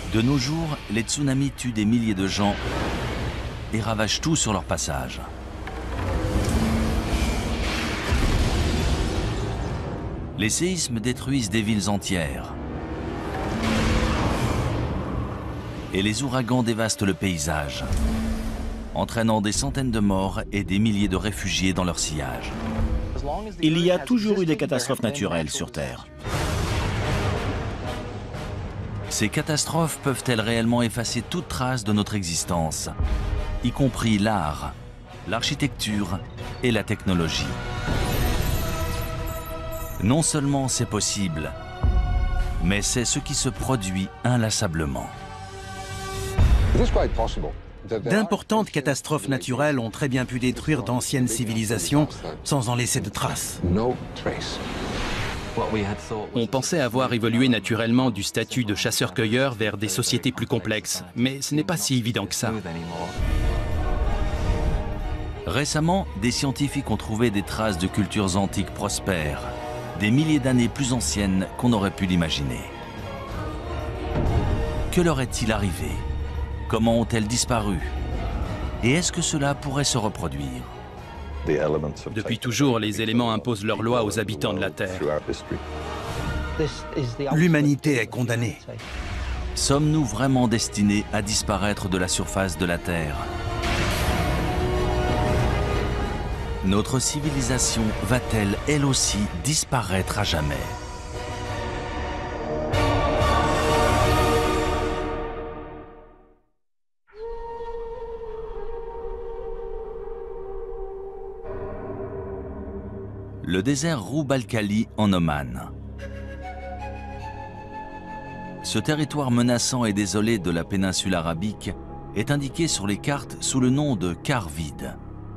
De nos jours, les tsunamis tuent des milliers de gens et ravagent tout sur leur passage. Les séismes détruisent des villes entières. Et les ouragans dévastent le paysage, entraînant des centaines de morts et des milliers de réfugiés dans leur sillage. Il y a toujours eu des catastrophes naturelles sur Terre. Ces catastrophes peuvent-elles réellement effacer toute trace de notre existence, y compris l'art, l'architecture et la technologie? Non seulement c'est possible, mais c'est ce qui se produit inlassablement. D'importantes catastrophes naturelles ont très bien pu détruire d'anciennes civilisations sans en laisser de traces. On pensait avoir évolué naturellement du statut de chasseur-cueilleur vers des sociétés plus complexes, mais ce n'est pas si évident que ça. Récemment, des scientifiques ont trouvé des traces de cultures antiques prospères, des milliers d'années plus anciennes qu'on aurait pu l'imaginer. Que leur est-il arrivé? Comment ont-elles disparu? Et est-ce que cela pourrait se reproduire? Depuis toujours, les éléments imposent leurs lois aux habitants de la Terre. L'humanité est condamnée. Sommes-nous vraiment destinés à disparaître de la surface de la Terre? Notre civilisation va-t-elle, elle aussi, disparaître à jamais? Le désert Roub al-Khali en Oman. Ce territoire menaçant et désolé de la péninsule arabique est indiqué sur les cartes sous le nom de quart vide.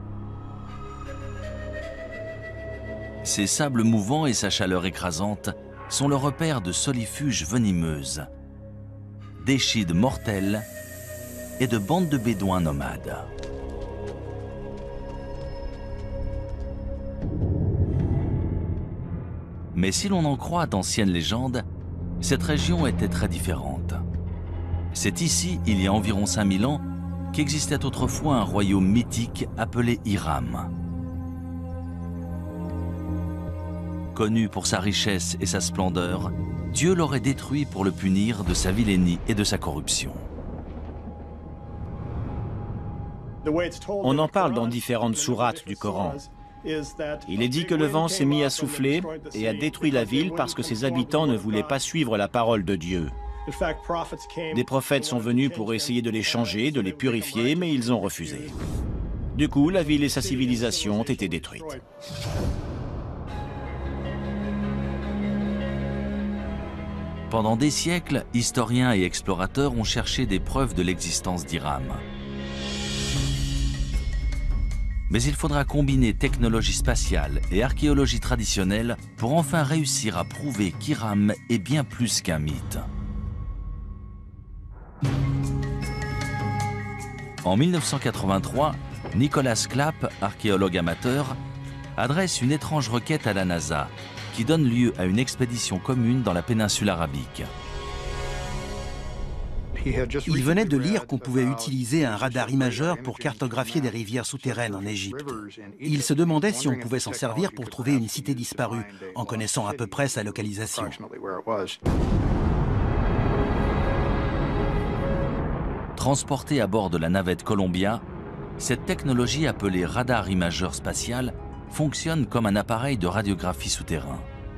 Ses sables mouvants et sa chaleur écrasante sont le repère de solifuges venimeuses, d'échides mortels et de bandes de bédouins nomades. Mais si l'on en croit d'anciennes légendes, cette région était très différente. C'est ici, il y a environ 5000 ans, qu'existait autrefois un royaume mythique appelé Hiram. Connu pour sa richesse et sa splendeur, Dieu l'aurait détruit pour le punir de sa vilainie et de sa corruption. On en parle dans différentes sourates du Coran. Il est dit que le vent s'est mis à souffler et a détruit la ville parce que ses habitants ne voulaient pas suivre la parole de Dieu. Des prophètes sont venus pour essayer de les changer, de les purifier, mais ils ont refusé. Du coup, la ville et sa civilisation ont été détruites. Pendant des siècles, historiens et explorateurs ont cherché des preuves de l'existence d'Hiram. Mais il faudra combiner technologie spatiale et archéologie traditionnelle pour enfin réussir à prouver qu'Hiram est bien plus qu'un mythe. En 1983, Nicholas Clapp, archéologue amateur, adresse une étrange requête à la NASA qui donne lieu à une expédition commune dans la péninsule arabique. Il venait de lire qu'on pouvait utiliser un radar imageur pour cartographier des rivières souterraines en Égypte. Il se demandait si on pouvait s'en servir pour trouver une cité disparue, en connaissant à peu près sa localisation. Transportée à bord de la navette Columbia, cette technologie appelée radar imageur spatial fonctionne comme un appareil de radiographie souterrain.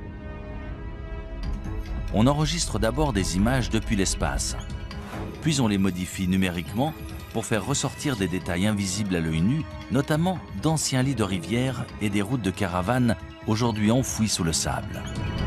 On enregistre d'abord des images depuis l'espace. Puis on les modifie numériquement pour faire ressortir des détails invisibles à l'œil nu, notamment d'anciens lits de rivières et des routes de caravanes aujourd'hui enfouies sous le sable.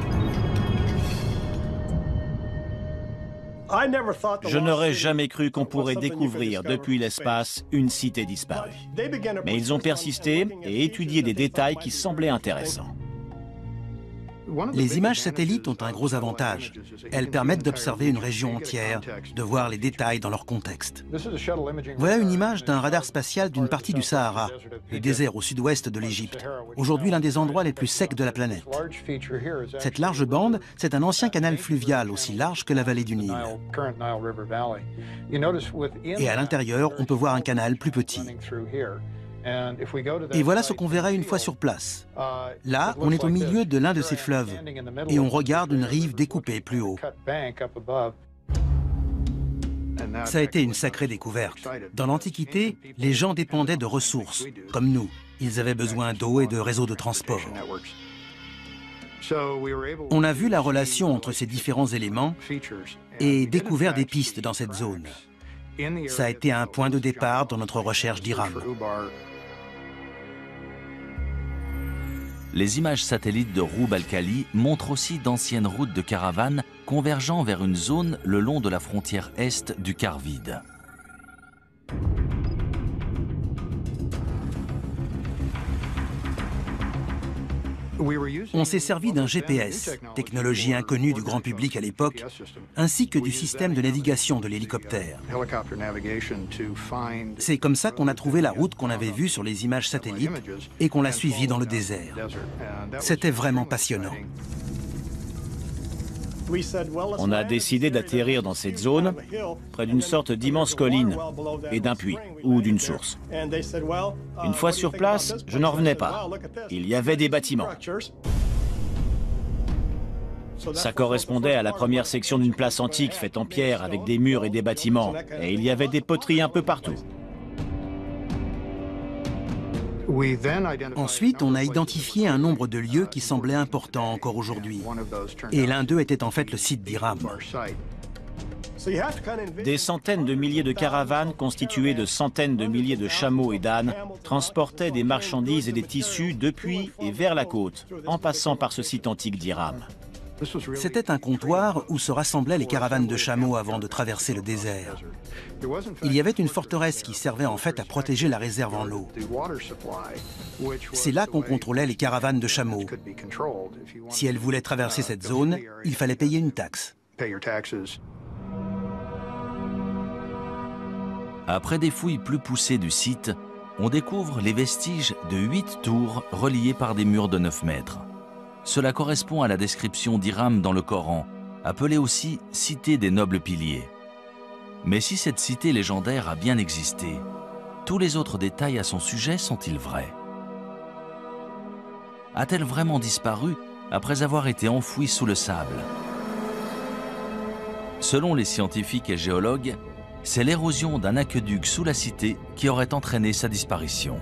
Je n'aurais jamais cru qu'on pourrait découvrir depuis l'espace une cité disparue. Mais ils ont persisté et étudié des détails qui semblaient intéressants. Les images satellites ont un gros avantage. Elles permettent d'observer une région entière, de voir les détails dans leur contexte. Voilà une image d'un radar spatial d'une partie du Sahara, le désert au sud-ouest de l'Égypte, aujourd'hui l'un des endroits les plus secs de la planète. Cette large bande, c'est un ancien canal fluvial aussi large que la vallée du Nil. Et à l'intérieur, on peut voir un canal plus petit. Et voilà ce qu'on verra une fois sur place. Là, on est au milieu de l'un de ces fleuves et on regarde une rive découpée plus haut. Ça a été une sacrée découverte. Dans l'Antiquité, les gens dépendaient de ressources, comme nous. Ils avaient besoin d'eau et de réseaux de transport. On a vu la relation entre ces différents éléments et découvert des pistes dans cette zone. Ça a été un point de départ dans notre recherche d'Iram. Les images satellites de Roub al-Khali montrent aussi d'anciennes routes de caravanes convergeant vers une zone le long de la frontière est du quart vide. On s'est servi d'un GPS, technologie inconnue du grand public à l'époque, ainsi que du système de navigation de l'hélicoptère. C'est comme ça qu'on a trouvé la route qu'on avait vue sur les images satellites et qu'on l'a suivie dans le désert. C'était vraiment passionnant. On a décidé d'atterrir dans cette zone, près d'une sorte d'immense colline et d'un puits ou d'une source. Une fois sur place, je n'en revenais pas. Il y avait des bâtiments. Ça correspondait à la première section d'une place antique faite en pierre avec des murs et des bâtiments. Et il y avait des poteries un peu partout. Ensuite, on a identifié un nombre de lieux qui semblaient importants encore aujourd'hui. Et l'un d'eux était en fait le site d'Iram. Des centaines de milliers de caravanes constituées de centaines de milliers de chameaux et d'ânes transportaient des marchandises et des tissus depuis et vers la côte, en passant par ce site antique d'Iram. C'était un comptoir où se rassemblaient les caravanes de chameaux avant de traverser le désert. Il y avait une forteresse qui servait en fait à protéger la réserve en eau. C'est là qu'on contrôlait les caravanes de chameaux. Si elles voulaient traverser cette zone, il fallait payer une taxe. Après des fouilles plus poussées du site, on découvre les vestiges de 8 tours reliées par des murs de 9 mètres. Cela correspond à la description d'Iram dans le Coran, appelée aussi « cité des nobles piliers ». Mais si cette cité légendaire a bien existé, tous les autres détails à son sujet sont-ils vrais? A-t-elle vraiment disparu après avoir été enfouie sous le sable? Selon les scientifiques et géologues, c'est l'érosion d'un aqueduc sous la cité qui aurait entraîné sa disparition.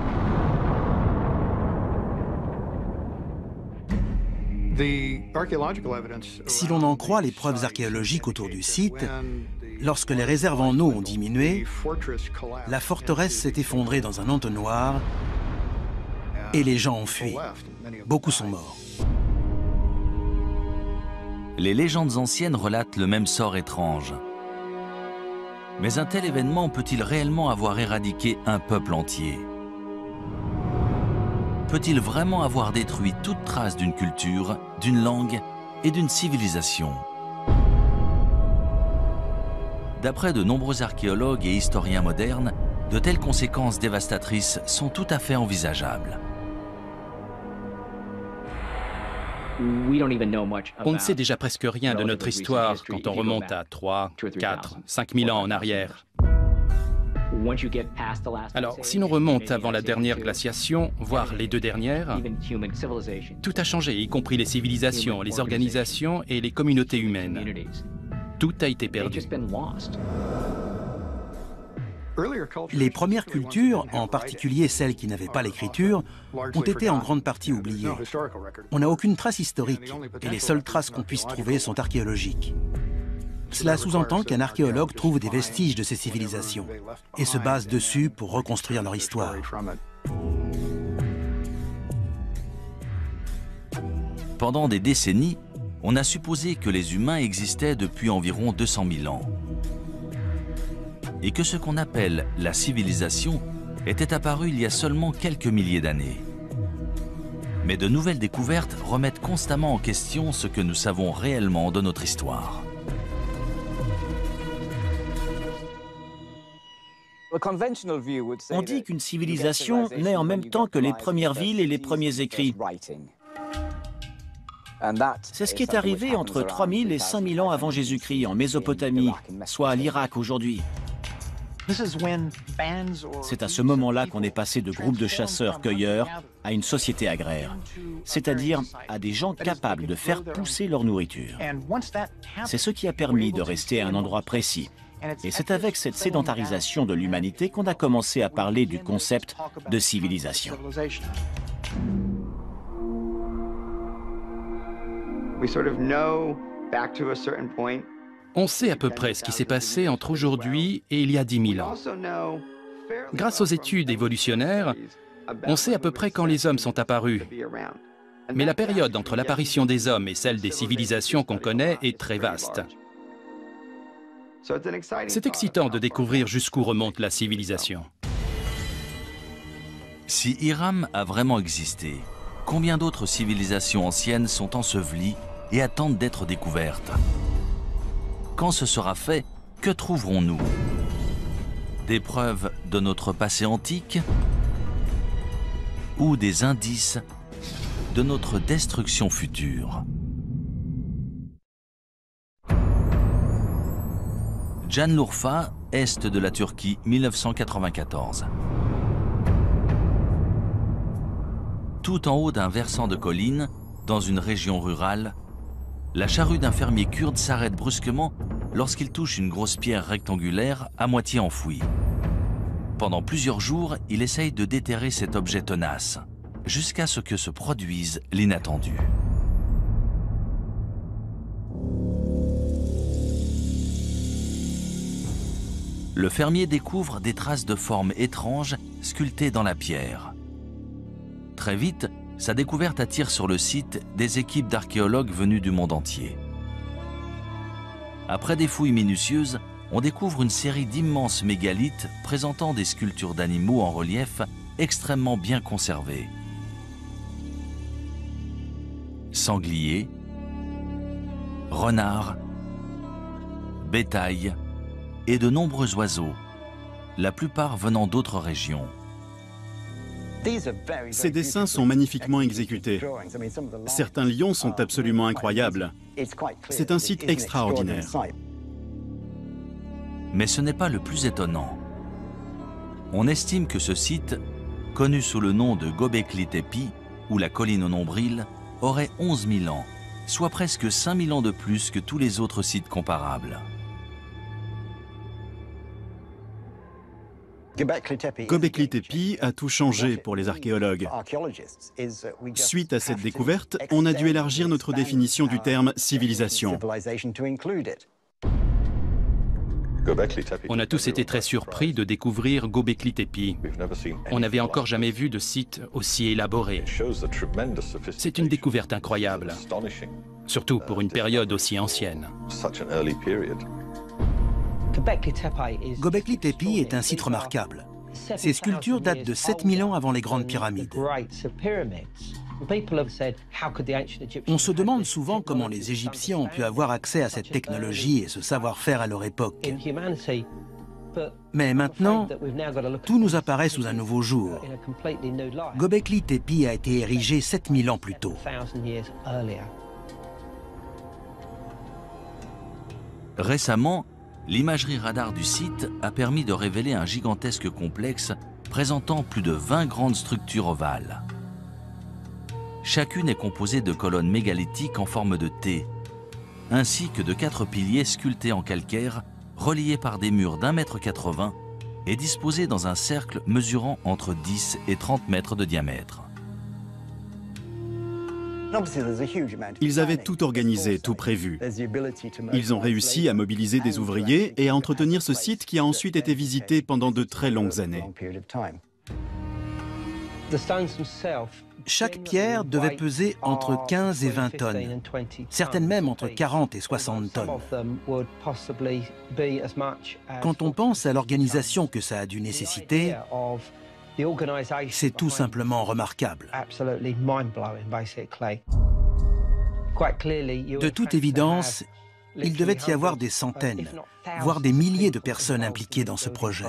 Si l'on en croit les preuves archéologiques autour du site, lorsque les réserves en eau ont diminué, la forteresse s'est effondrée dans un entonnoir et les gens ont fui. Beaucoup sont morts. Les légendes anciennes relatent le même sort étrange. Mais un tel événement peut-il réellement avoir éradiqué un peuple entier? Peut-il vraiment avoir détruit toute trace d'une culture, d'une langue et d'une civilisation? D'après de nombreux archéologues et historiens modernes, de telles conséquences dévastatrices sont tout à fait envisageables. On ne sait déjà presque rien de notre histoire quand on remonte à 3, 4, 5 000 ans en arrière. Alors, si l'on remonte avant la dernière glaciation, voire les deux dernières, tout a changé, y compris les civilisations, les organisations et les communautés humaines. Tout a été perdu. Les premières cultures, en particulier celles qui n'avaient pas l'écriture, ont été en grande partie oubliées. On n'a aucune trace historique, et les seules traces qu'on puisse trouver sont archéologiques. Cela sous-entend qu'un archéologue trouve des vestiges de ces civilisations et se base dessus pour reconstruire leur histoire. Pendant des décennies, on a supposé que les humains existaient depuis environ 200 000 ans. Et que ce qu'on appelle la civilisation était apparu il y a seulement quelques milliers d'années. Mais de nouvelles découvertes remettent constamment en question ce que nous savons réellement de notre histoire. On dit qu'une civilisation naît en même temps que les premières villes et les premiers écrits. C'est ce qui est arrivé entre 3000 et 5000 ans avant Jésus-Christ en Mésopotamie, soit à l'Irak aujourd'hui. C'est à ce moment-là qu'on est passé de groupes de chasseurs-cueilleurs à une société agraire, c'est-à-dire à des gens capables de faire pousser leur nourriture. C'est ce qui a permis de rester à un endroit précis. Et c'est avec cette sédentarisation de l'humanité qu'on a commencé à parler du concept de civilisation. On sait à peu près ce qui s'est passé entre aujourd'hui et il y a 10 000 ans. Grâce aux études évolutionnaires, on sait à peu près quand les hommes sont apparus. Mais la période entre l'apparition des hommes et celle des civilisations qu'on connaît est très vaste. C'est excitant de découvrir jusqu'où remonte la civilisation. Si Hiram a vraiment existé, combien d'autres civilisations anciennes sont ensevelies et attendent d'être découvertes? Quand ce sera fait, que trouverons-nous? Des preuves de notre passé antique ou des indices de notre destruction future? Şanlıurfa, est de la Turquie, 1994. Tout en haut d'un versant de colline, dans une région rurale, la charrue d'un fermier kurde s'arrête brusquement lorsqu'il touche une grosse pierre rectangulaire à moitié enfouie. Pendant plusieurs jours, il essaye de déterrer cet objet tenace, jusqu'à ce que se produise l'inattendu. Le fermier découvre des traces de formes étranges sculptées dans la pierre. Très vite, sa découverte attire sur le site des équipes d'archéologues venus du monde entier. Après des fouilles minutieuses, on découvre une série d'immenses mégalithes présentant des sculptures d'animaux en relief extrêmement bien conservées. Sangliers, renards, bétail et de nombreux oiseaux, la plupart venant d'autres régions. Ces dessins sont magnifiquement exécutés. Certains lions sont absolument incroyables. C'est un site extraordinaire. Mais ce n'est pas le plus étonnant. On estime que ce site, connu sous le nom de Göbekli Tepe, ou la colline au nombril, aurait 11 000 ans, soit presque 5 000 ans de plus que tous les autres sites comparables. Göbekli Tepe a tout changé pour les archéologues. Suite à cette découverte, on a dû élargir notre définition du terme civilisation. On a tous été très surpris de découvrir Göbekli Tepe. On n'avait encore jamais vu de site aussi élaboré. C'est une découverte incroyable, surtout pour une période aussi ancienne. Göbekli Tepe est un site remarquable. Ces sculptures datent de 7000 ans avant les grandes pyramides. On se demande souvent comment les Égyptiens ont pu avoir accès à cette technologie et ce savoir-faire à leur époque. Mais maintenant, tout nous apparaît sous un nouveau jour. Göbekli Tepe a été érigé 7000 ans plus tôt. Récemment, l'imagerie radar du site a permis de révéler un gigantesque complexe présentant plus de 20 grandes structures ovales. Chacune est composée de colonnes mégalithiques en forme de T, ainsi que de 4 piliers sculptés en calcaire, reliés par des murs d'1,80 m et disposés dans un cercle mesurant entre 10 et 30 mètres de diamètre. Ils avaient tout organisé, tout prévu. Ils ont réussi à mobiliser des ouvriers et à entretenir ce site qui a ensuite été visité pendant de très longues années. Chaque pierre devait peser entre 15 et 20 tonnes, certaines même entre 40 et 60 tonnes. Quand on pense à l'organisation que ça a dû nécessiter, C'est tout simplement remarquable. De toute évidence, il devait y avoir des centaines, voire des milliers de personnes impliquées dans ce projet.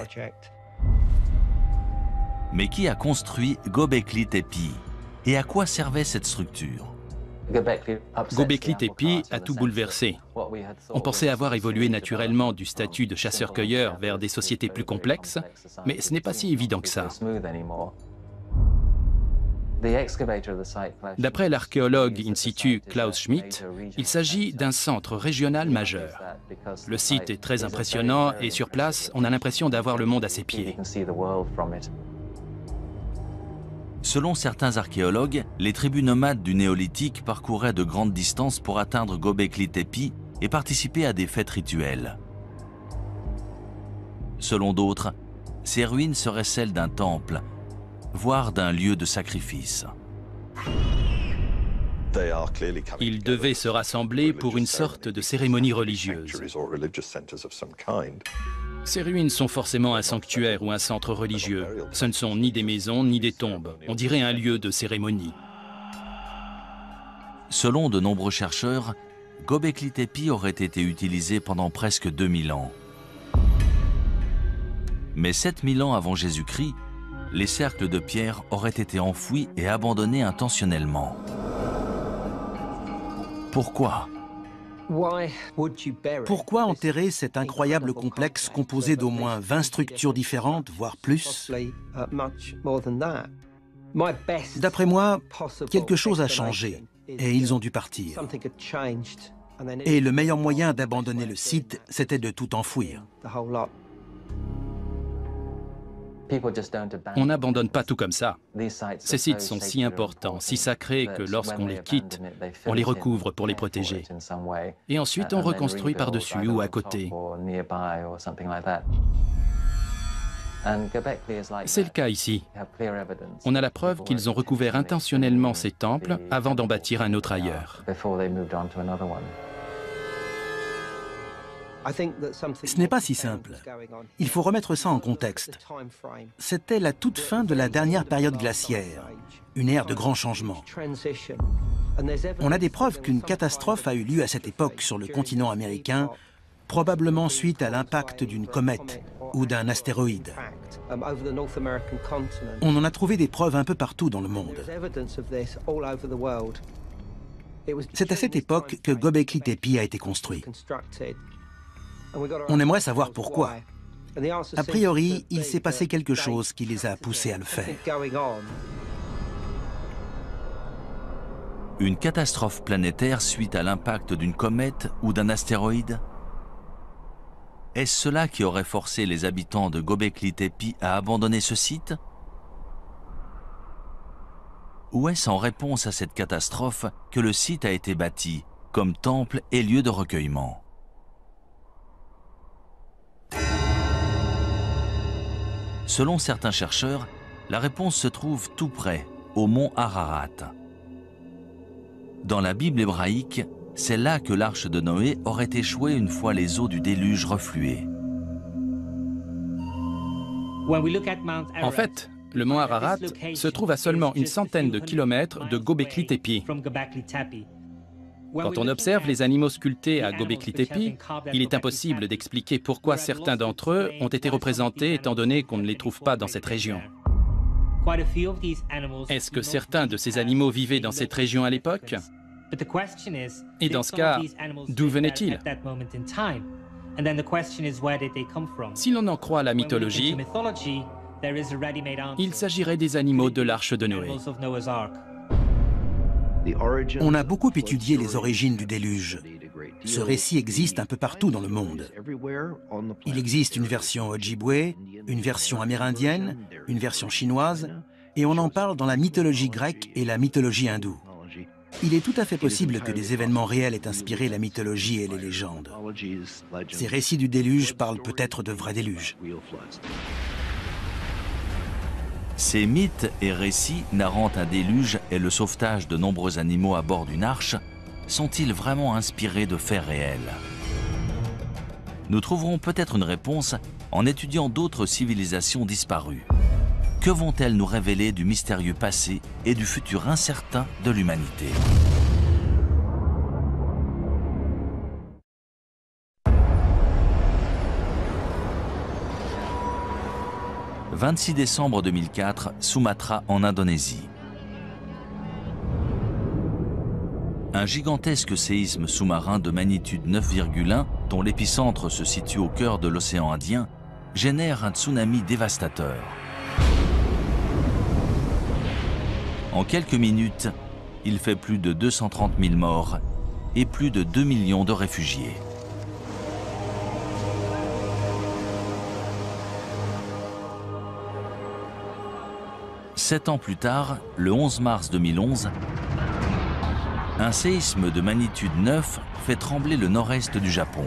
Mais qui a construit Göbekli Tepe? Et à quoi servait cette structure? Göbekli Tepe a tout bouleversé. On pensait avoir évolué naturellement du statut de chasseur-cueilleur vers des sociétés plus complexes, mais ce n'est pas si évident que ça. D'après l'archéologue in situ Klaus Schmidt, il s'agit d'un centre régional majeur. Le site est très impressionnant et sur place, on a l'impression d'avoir le monde à ses pieds. Selon certains archéologues, les tribus nomades du néolithique parcouraient de grandes distances pour atteindre Göbekli Tepe et participer à des fêtes rituelles. Selon d'autres, ces ruines seraient celles d'un temple, voire d'un lieu de sacrifice. Ils devaient se rassembler pour une sorte de cérémonie religieuse. Ces ruines sont forcément un sanctuaire ou un centre religieux. Ce ne sont ni des maisons ni des tombes. On dirait un lieu de cérémonie. Selon de nombreux chercheurs, Göbekli Tepe aurait été utilisé pendant presque 2000 ans. Mais 7000 ans avant Jésus-Christ, les cercles de pierre auraient été enfouis et abandonnés intentionnellement. Pourquoi? Pourquoi enterrer cet incroyable complexe composé d'au moins 20 structures différentes, voire plus? D'après moi, quelque chose a changé et ils ont dû partir. Et le meilleur moyen d'abandonner le site, c'était de tout enfouir. On n'abandonne pas tout comme ça. Ces sites sont si importants, si sacrés que lorsqu'on les quitte, on les recouvre pour les protéger. Et ensuite, on reconstruit par-dessus ou à côté. C'est le cas ici. On a la preuve qu'ils ont recouvert intentionnellement ces temples avant d'en bâtir un autre ailleurs. Ce n'est pas si simple. Il faut remettre ça en contexte. C'était la toute fin de la dernière période glaciaire, une ère de grands changements. On a des preuves qu'une catastrophe a eu lieu à cette époque sur le continent américain, probablement suite à l'impact d'une comète ou d'un astéroïde. On en a trouvé des preuves un peu partout dans le monde. C'est à cette époque que Göbekli Tepe a été construit. On aimerait savoir pourquoi. A priori, il s'est passé quelque chose qui les a poussés à le faire. Une catastrophe planétaire suite à l'impact d'une comète ou d'un astéroïde? Est-ce cela qui aurait forcé les habitants de Göbekli Tepe à abandonner ce site? Ou est-ce en réponse à cette catastrophe que le site a été bâti comme temple et lieu de recueillement? Selon certains chercheurs, la réponse se trouve tout près, au mont Ararat. Dans la Bible hébraïque, c'est là que l'arche de Noé aurait échoué une fois les eaux du déluge refluées. En fait, le mont Ararat se trouve à seulement une centaine de kilomètres de Göbekli Tepe. Quand on observe les animaux sculptés à Göbekli Tepe, il est impossible d'expliquer pourquoi certains d'entre eux ont été représentés étant donné qu'on ne les trouve pas dans cette région. Est-ce que certains de ces animaux vivaient dans cette région à l'époque? Et dans ce cas, d'où venaient-ils? Si l'on en croit la mythologie, il s'agirait des animaux de l'arche de Noé. On a beaucoup étudié les origines du déluge. Ce récit existe un peu partout dans le monde. Il existe une version Ojibwe, une version amérindienne, une version chinoise, et on en parle dans la mythologie grecque et la mythologie hindoue. Il est tout à fait possible que des événements réels aient inspiré la mythologie et les légendes. Ces récits du déluge parlent peut-être de vrais déluges. Ces mythes et récits narrant un déluge et le sauvetage de nombreux animaux à bord d'une arche sont-ils vraiment inspirés de faits réels? Nous trouverons peut-être une réponse en étudiant d'autres civilisations disparues. Que Que vont-elles nous révéler du mystérieux passé et du futur incertain de l'humanité? « 26 décembre 2004, Sumatra en Indonésie. Un gigantesque séisme sous-marin de magnitude 9,1, dont l'épicentre se situe au cœur de l'océan Indien, génère un tsunami dévastateur. En quelques minutes, il fait plus de 230 000 morts et plus de 2 millions de réfugiés. Sept ans plus tard, le 11 mars 2011, un séisme de magnitude 9 fait trembler le nord-est du Japon.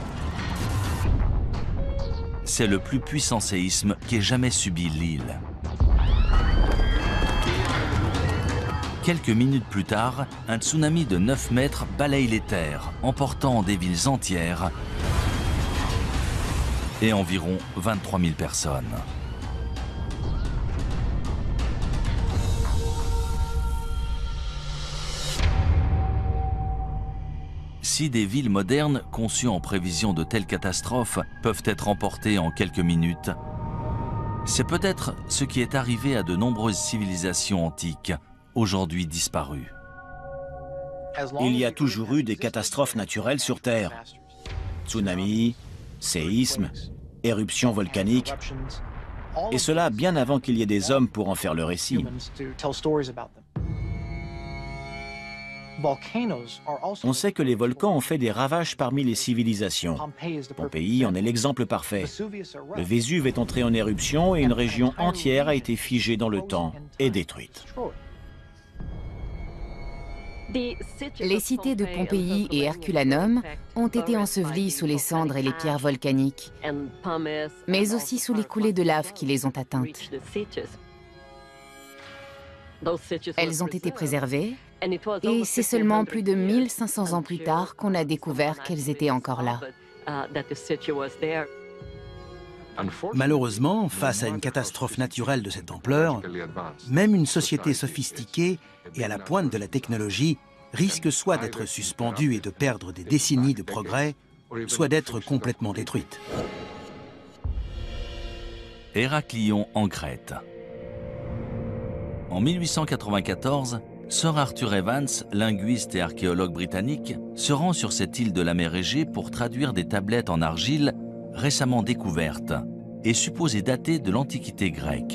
C'est le plus puissant séisme qu'ait jamais subi l'île. Quelques minutes plus tard, un tsunami de 9 mètres balaye les terres, emportant des villes entières et environ 23 000 personnes. Si des villes modernes conçues en prévision de telles catastrophes peuvent être emportées en quelques minutes, c'est peut-être ce qui est arrivé à de nombreuses civilisations antiques, aujourd'hui disparues. Il y a toujours eu des catastrophes naturelles sur Terre. Tsunamis, séismes, éruptions volcaniques, et cela bien avant qu'il y ait des hommes pour en faire le récit. On sait que les volcans ont fait des ravages parmi les civilisations. Pompéi en est l'exemple parfait. Le Vésuve est entré en éruption et une région entière a été figée dans le temps et détruite. Les cités de Pompéi et Herculanum ont été ensevelies sous les cendres et les pierres volcaniques, mais aussi sous les coulées de lave qui les ont atteintes. Elles ont été préservées, et c'est seulement plus de 1500 ans plus tard qu'on a découvert qu'elles étaient encore là. Malheureusement, face à une catastrophe naturelle de cette ampleur, même une société sophistiquée et à la pointe de la technologie risque soit d'être suspendue et de perdre des décennies de progrès, soit d'être complètement détruite. Héraclion en Crète. En 1894, Sir Arthur Evans, linguiste et archéologue britannique, se rend sur cette île de la mer Égée pour traduire des tablettes en argile récemment découvertes et supposées datées de l'Antiquité grecque.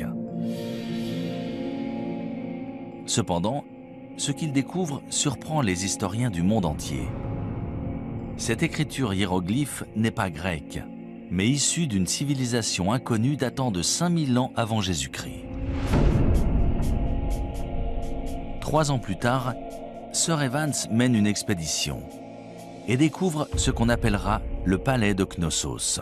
Cependant, ce qu'il découvre surprend les historiens du monde entier. Cette écriture hiéroglyphe n'est pas grecque, mais issue d'une civilisation inconnue datant de 5000 ans avant Jésus-Christ. 3 ans plus tard, Sir Evans mène une expédition et découvre ce qu'on appellera le palais de Knossos.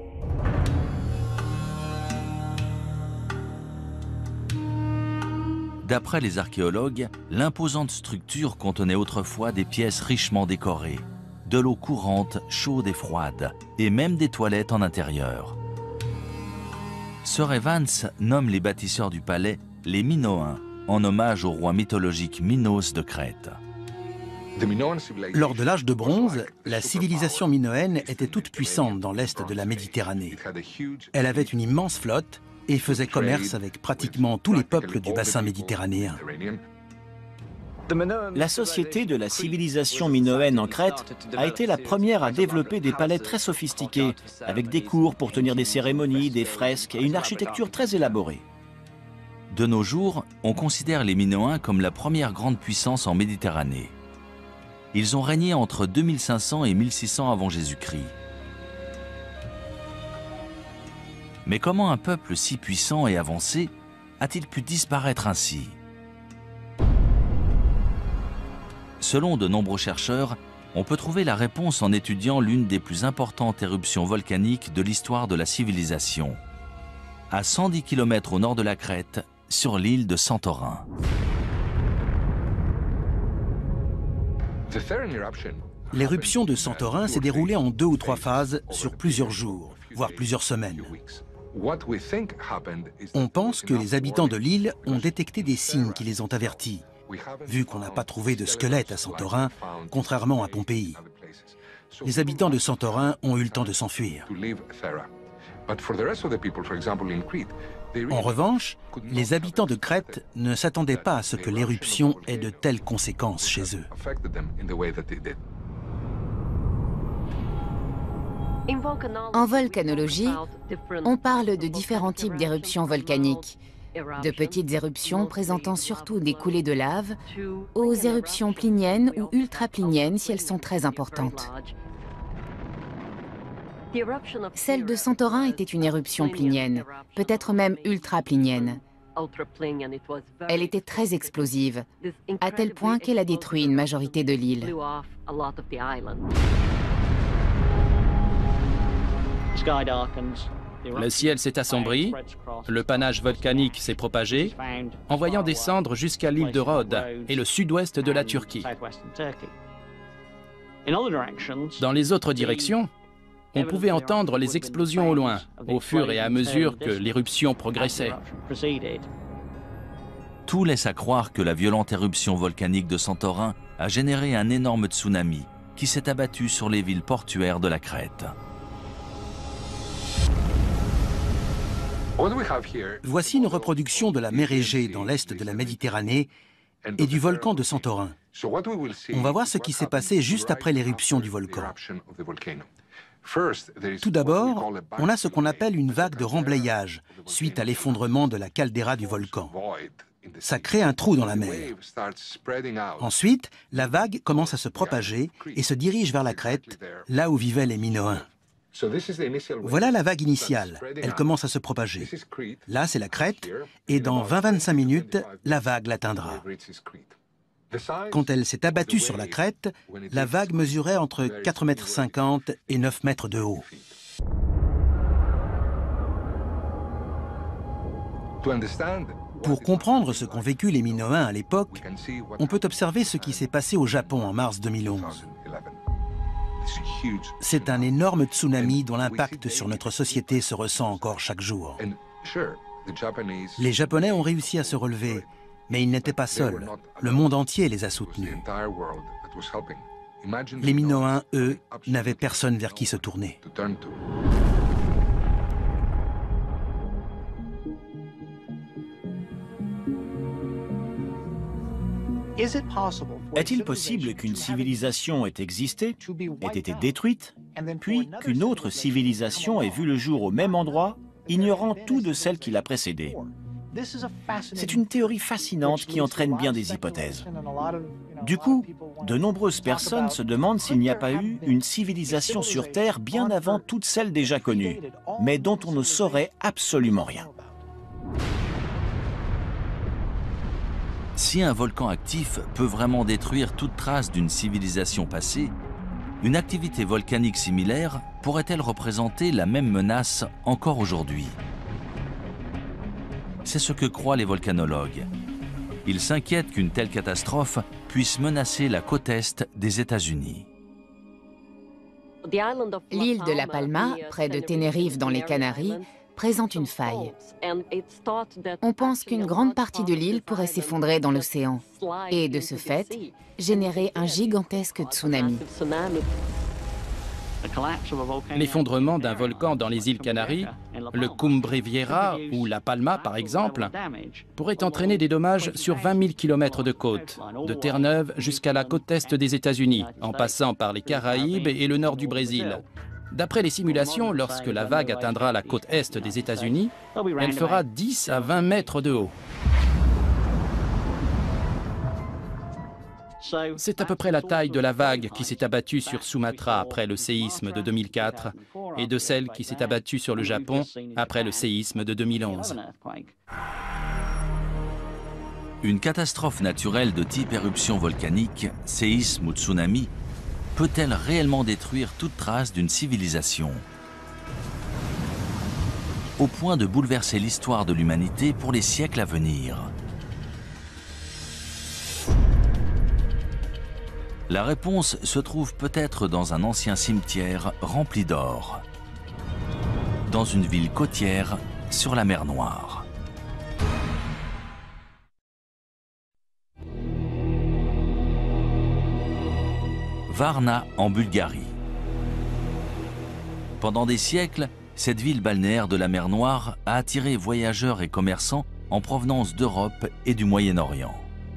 D'après les archéologues, l'imposante structure contenait autrefois des pièces richement décorées, de l'eau courante, chaude et froide, et même des toilettes en intérieur. Sir Evans nomme les bâtisseurs du palais les Minoens, en hommage au roi mythologique Minos de Crète. Lors de l'âge de bronze, la civilisation minoenne était toute puissante dans l'est de la Méditerranée. Elle avait une immense flotte et faisait commerce avec pratiquement tous les peuples du bassin méditerranéen. La société de la civilisation minoenne en Crète a été la première à développer des palais très sophistiqués, avec des cours pour tenir des cérémonies, des fresques et une architecture très élaborée. De nos jours, on considère les Minoens comme la première grande puissance en Méditerranée. Ils ont régné entre 2500 et 1600 avant Jésus-Christ. Mais comment un peuple si puissant et avancé a-t-il pu disparaître ainsi? Selon de nombreux chercheurs, on peut trouver la réponse en étudiant l'une des plus importantes éruptions volcaniques de l'histoire de la civilisation, à 110 km au nord de la Crète, sur l'île de Santorin. L'éruption de Santorin s'est déroulée en 2 ou 3 phases sur plusieurs jours, voire plusieurs semaines. On pense que les habitants de l'île ont détecté des signes qui les ont avertis, vu qu'on n'a pas trouvé de squelette à Santorin, contrairement à Pompéi. Les habitants de Santorin ont eu le temps de s'enfuir. En revanche, les habitants de Crète ne s'attendaient pas à ce que l'éruption ait de telles conséquences chez eux. En volcanologie, on parle de différents types d'éruptions volcaniques, de petites éruptions présentant surtout des coulées de lave, aux éruptions pliniennes ou ultrapliniennes si elles sont très importantes. Celle de Santorin était une éruption plinienne, peut-être même ultraplinienne. Elle était très explosive, à tel point qu'elle a détruit une majorité de l'île. Le ciel s'est assombri, le panache volcanique s'est propagé, envoyant des cendres jusqu'à l'île de Rhodes et le sud-ouest de la Turquie. Dans les autres directions, on pouvait entendre les explosions au loin, au fur et à mesure que l'éruption progressait. Tout laisse à croire que la violente éruption volcanique de Santorin a généré un énorme tsunami qui s'est abattu sur les villes portuaires de la Crète. Voici une reproduction de la mer Égée dans l'est de la Méditerranée et du volcan de Santorin. On va voir ce qui s'est passé juste après l'éruption du volcan. Tout d'abord, on a ce qu'on appelle une vague de remblayage suite à l'effondrement de la caldeira du volcan. Ça crée un trou dans la mer. Ensuite, la vague commence à se propager et se dirige vers la Crète, là où vivaient les Minoens. Voilà la vague initiale, elle commence à se propager. Là, c'est la Crète, et dans 20-25 minutes, la vague l'atteindra. Quand elle s'est abattue sur la Crète, la vague mesurait entre 4,50 m et 9 m de haut. Pour comprendre ce qu'ont vécu les Minoens à l'époque, on peut observer ce qui s'est passé au Japon en mars 2011. C'est un énorme tsunami dont l'impact sur notre société se ressent encore chaque jour. Les Japonais ont réussi à se relever, mais ils n'étaient pas seuls. Le monde entier les a soutenus. Les Minoens, eux, n'avaient personne vers qui se tourner. Est-il possible qu'une civilisation ait existé, ait été détruite, puis qu'une autre civilisation ait vu le jour au même endroit, ignorant tout de celle qui l'a précédée? C'est une théorie fascinante qui entraîne bien des hypothèses. Du coup, de nombreuses personnes se demandent s'il n'y a pas eu une civilisation sur Terre bien avant toutes celles déjà connues, mais dont on ne saurait absolument rien. Si un volcan actif peut vraiment détruire toute trace d'une civilisation passée, une activité volcanique similaire pourrait-elle représenter la même menace encore aujourd'hui? C'est ce que croient les volcanologues. Ils s'inquiètent qu'une telle catastrophe puisse menacer la côte est des États-Unis. L'île de La Palma, près de Tenerife dans les Canaries, présente une faille. On pense qu'une grande partie de l'île pourrait s'effondrer dans l'océan et, de ce fait, générer un gigantesque tsunami. L'effondrement d'un volcan dans les îles Canaries, le Cumbre Vieja ou La Palma par exemple, pourrait entraîner des dommages sur 20 000 km de côte, de Terre-Neuve jusqu'à la côte est des États-Unis, en passant par les Caraïbes et le nord du Brésil. D'après les simulations, lorsque la vague atteindra la côte est des États-Unis, elle fera 10 à 20 mètres de haut. C'est à peu près la taille de la vague qui s'est abattue sur Sumatra après le séisme de 2004 et de celle qui s'est abattue sur le Japon après le séisme de 2011. Une catastrophe naturelle de type éruption volcanique, séisme ou tsunami, peut-elle réellement détruire toute trace d'une civilisation? Au point de bouleverser l'histoire de l'humanité pour les siècles à venir. La réponse se trouve peut-être dans un ancien cimetière rempli d'or. dans une ville côtière sur la mer Noire. Varna en Bulgarie. Pendant des siècles, cette ville balnéaire de la mer Noire a attiré voyageurs et commerçants en provenance d'Europe et du Moyen-Orient.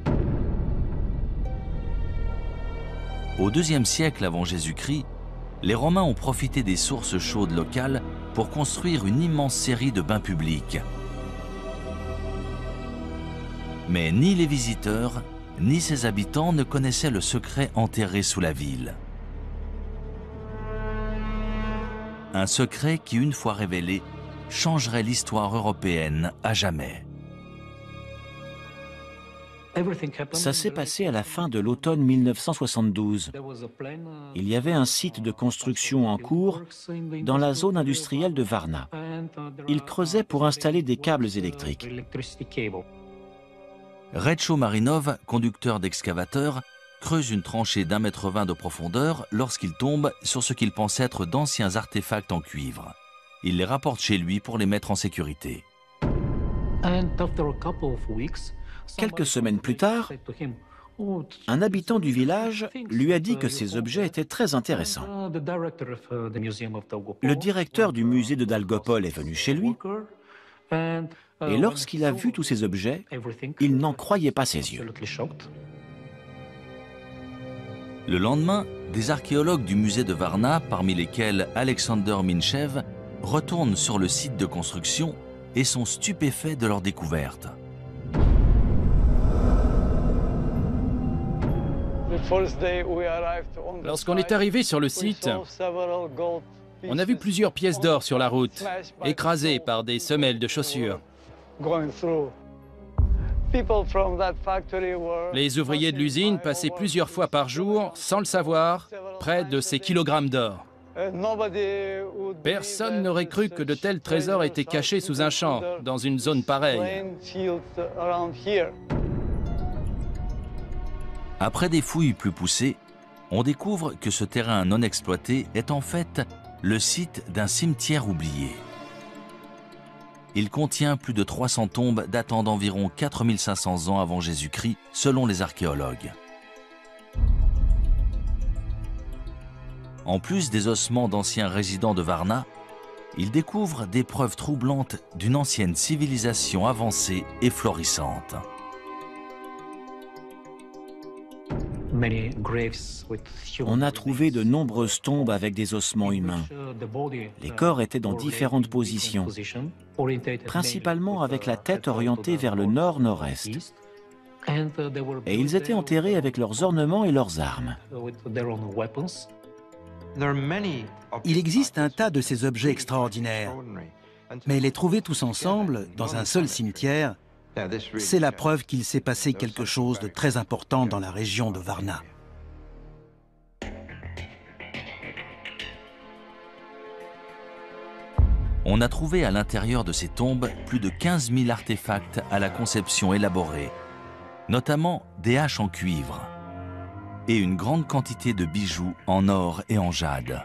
Au IIe siècle avant Jésus-Christ, les Romains ont profité des sources chaudes locales pour construire une immense série de bains publics. Mais ni les visiteurs, ni ses habitants ne connaissaient le secret enterré sous la ville. Un secret qui, une fois révélé, changerait l'histoire européenne à jamais. Ça s'est passé à la fin de l'automne 1972. Il y avait un site de construction en cours dans la zone industrielle de Varna. Ils creusaient pour installer des câbles électriques. Retcho Marinov, conducteur d'excavateur, creuse une tranchée d'1,20 m de profondeur lorsqu'il tombe sur ce qu'il pense être d'anciens artefacts en cuivre. Il les rapporte chez lui pour les mettre en sécurité. Quelques semaines plus tard, un habitant du village lui a dit que ces objets étaient très intéressants. Le directeur du musée de Dalgopol est venu chez lui, et lorsqu'il a vu tous ces objets, il n'en croyait pas ses yeux. Le lendemain, des archéologues du musée de Varna, parmi lesquels Alexander Minchev, retournent sur le site de construction et sont stupéfaits de leur découverte. Lorsqu'on est arrivé sur le site, on a vu plusieurs pièces d'or sur la route, écrasées par des semelles de chaussures. Les ouvriers de l'usine passaient plusieurs fois par jour, sans le savoir, près de ces kilogrammes d'or. Personne n'aurait cru que de tels trésors étaient cachés sous un champ, dans une zone pareille. Après des fouilles plus poussées, on découvre que ce terrain non exploité est en fait le site d'un cimetière oublié. Il contient plus de 300 tombes datant d'environ 4500 ans avant Jésus-Christ, selon les archéologues. En plus des ossements d'anciens résidents de Varna, ils découvrent des preuves troublantes d'une ancienne civilisation avancée et florissante. On a trouvé de nombreuses tombes avec des ossements humains. Les corps étaient dans différentes positions, principalement avec la tête orientée vers le nord-nord-est. Et ils étaient enterrés avec leurs ornements et leurs armes. Il existe un tas de ces objets extraordinaires, mais les trouver tous ensemble, dans un seul cimetière, c'est la preuve qu'il s'est passé quelque chose de très important dans la région de Varna. On a trouvé à l'intérieur de ces tombes plus de 15 000 artefacts à la conception élaborée, notamment des haches en cuivre et une grande quantité de bijoux en or et en jade.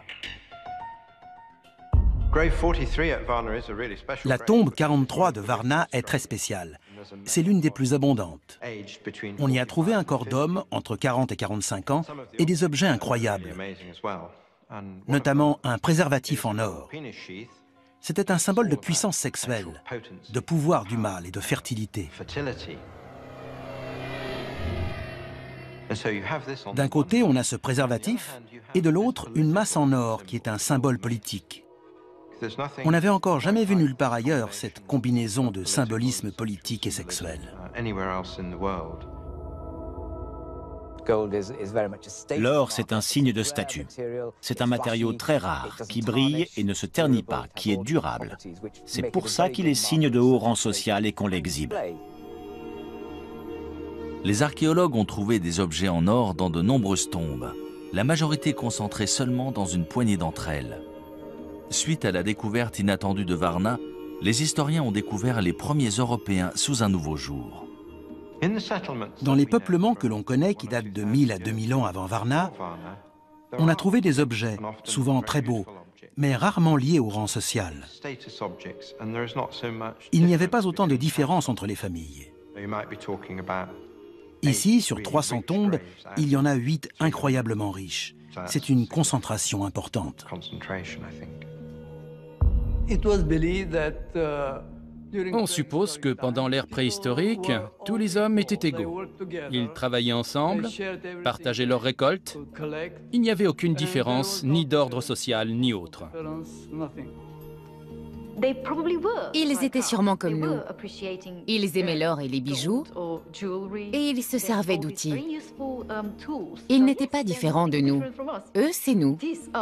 La tombe 43 de Varna est très spéciale. C'est l'une des plus abondantes. On y a trouvé un corps d'homme entre 40 et 45 ans et des objets incroyables, notamment un préservatif en or. C'était un symbole de puissance sexuelle, de pouvoir du mâle et de fertilité. D'un côté, on a ce préservatif, et de l'autre, une masse en or qui est un symbole politique. On n'avait encore jamais vu nulle part ailleurs cette combinaison de symbolisme politique et sexuel. L'or, c'est un signe de statut. C'est un matériau très rare, qui brille et ne se ternit pas, qui est durable. C'est pour ça qu'il est signe de haut rang social et qu'on l'exhibe. Les archéologues ont trouvé des objets en or dans de nombreuses tombes, la majorité concentrée seulement dans une poignée d'entre elles. Suite à la découverte inattendue de Varna, les historiens ont découvert les premiers Européens sous un nouveau jour. Dans les peuplements que l'on connaît, qui datent de 1000 à 2000 ans avant Varna, on a trouvé des objets, souvent très beaux, mais rarement liés au rang social. Il n'y avait pas autant de différence entre les familles. Ici, sur 300 tombes, il y en a 8 incroyablement riches. C'est une concentration importante. On suppose que pendant l'ère préhistorique, tous les hommes étaient égaux. Ils travaillaient ensemble, partageaient leurs récoltes. Il n'y avait aucune différence, ni d'ordre social, ni autre. Ils étaient sûrement comme nous. Ils aimaient l'or et les bijoux, et ils se servaient d'outils. Ils n'étaient pas différents de nous. Eux, c'est nous.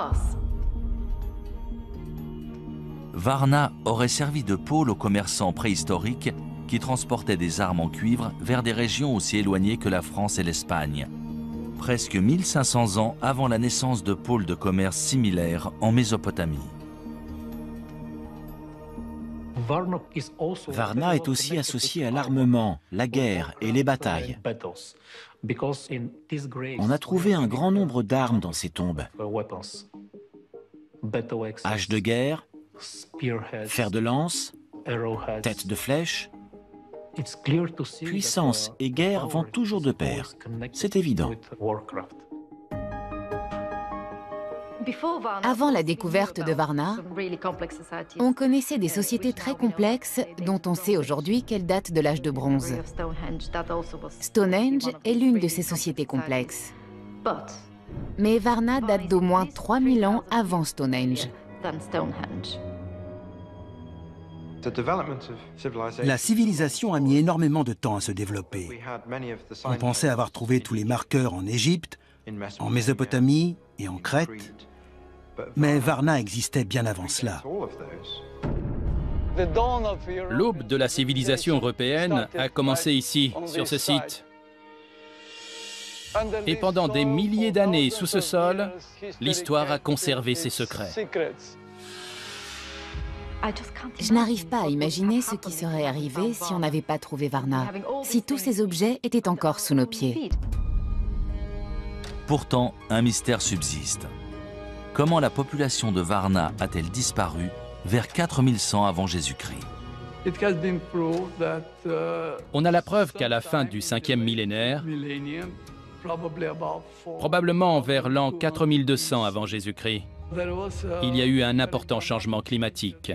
Varna aurait servi de pôle aux commerçants préhistoriques qui transportaient des armes en cuivre vers des régions aussi éloignées que la France et l'Espagne. Presque 1500 ans avant la naissance de pôles de commerce similaires en Mésopotamie. Varna est aussi associé à l'armement, la guerre et les batailles. On a trouvé un grand nombre d'armes dans ces tombes. Haches de guerre, fer de lance, tête de flèche. Puissance et guerre vont toujours de pair. C'est évident. Avant la découverte de Varna, on connaissait des sociétés très complexes dont on sait aujourd'hui qu'elles datent de l'âge de bronze. Stonehenge est l'une de ces sociétés complexes. Mais Varna date d'au moins 3000 ans avant Stonehenge. La civilisation a mis énormément de temps à se développer. On pensait avoir trouvé tous les marqueurs en Égypte, en Mésopotamie et en Crète. Mais Varna existait bien avant cela. L'aube de la civilisation européenne a commencé ici, sur ce site. Et pendant des milliers d'années sous ce sol, l'histoire a conservé ses secrets. Je n'arrive pas à imaginer ce qui serait arrivé si on n'avait pas trouvé Varna, si tous ces objets étaient encore sous nos pieds. Pourtant, un mystère subsiste. Comment la population de Varna a-t-elle disparu vers 4100 avant Jésus-Christ? On a la preuve qu'à la fin du 5e millénaire, probablement vers l'an 4200 avant Jésus-Christ, il y a eu un important changement climatique.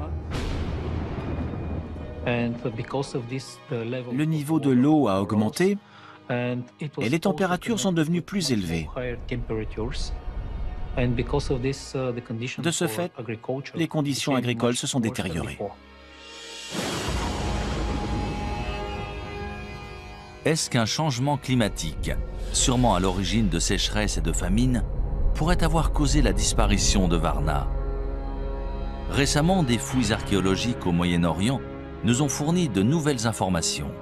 Le niveau de l'eau a augmenté et les températures sont devenues plus élevées. De ce fait, les conditions agricoles se sont détériorées. Est-ce qu'un changement climatique, sûrement à l'origine de sécheresses et de famines, pourrait avoir causé la disparition de Varna? Récemment, des fouilles archéologiques au Moyen-Orient nous ont fourni de nouvelles informations.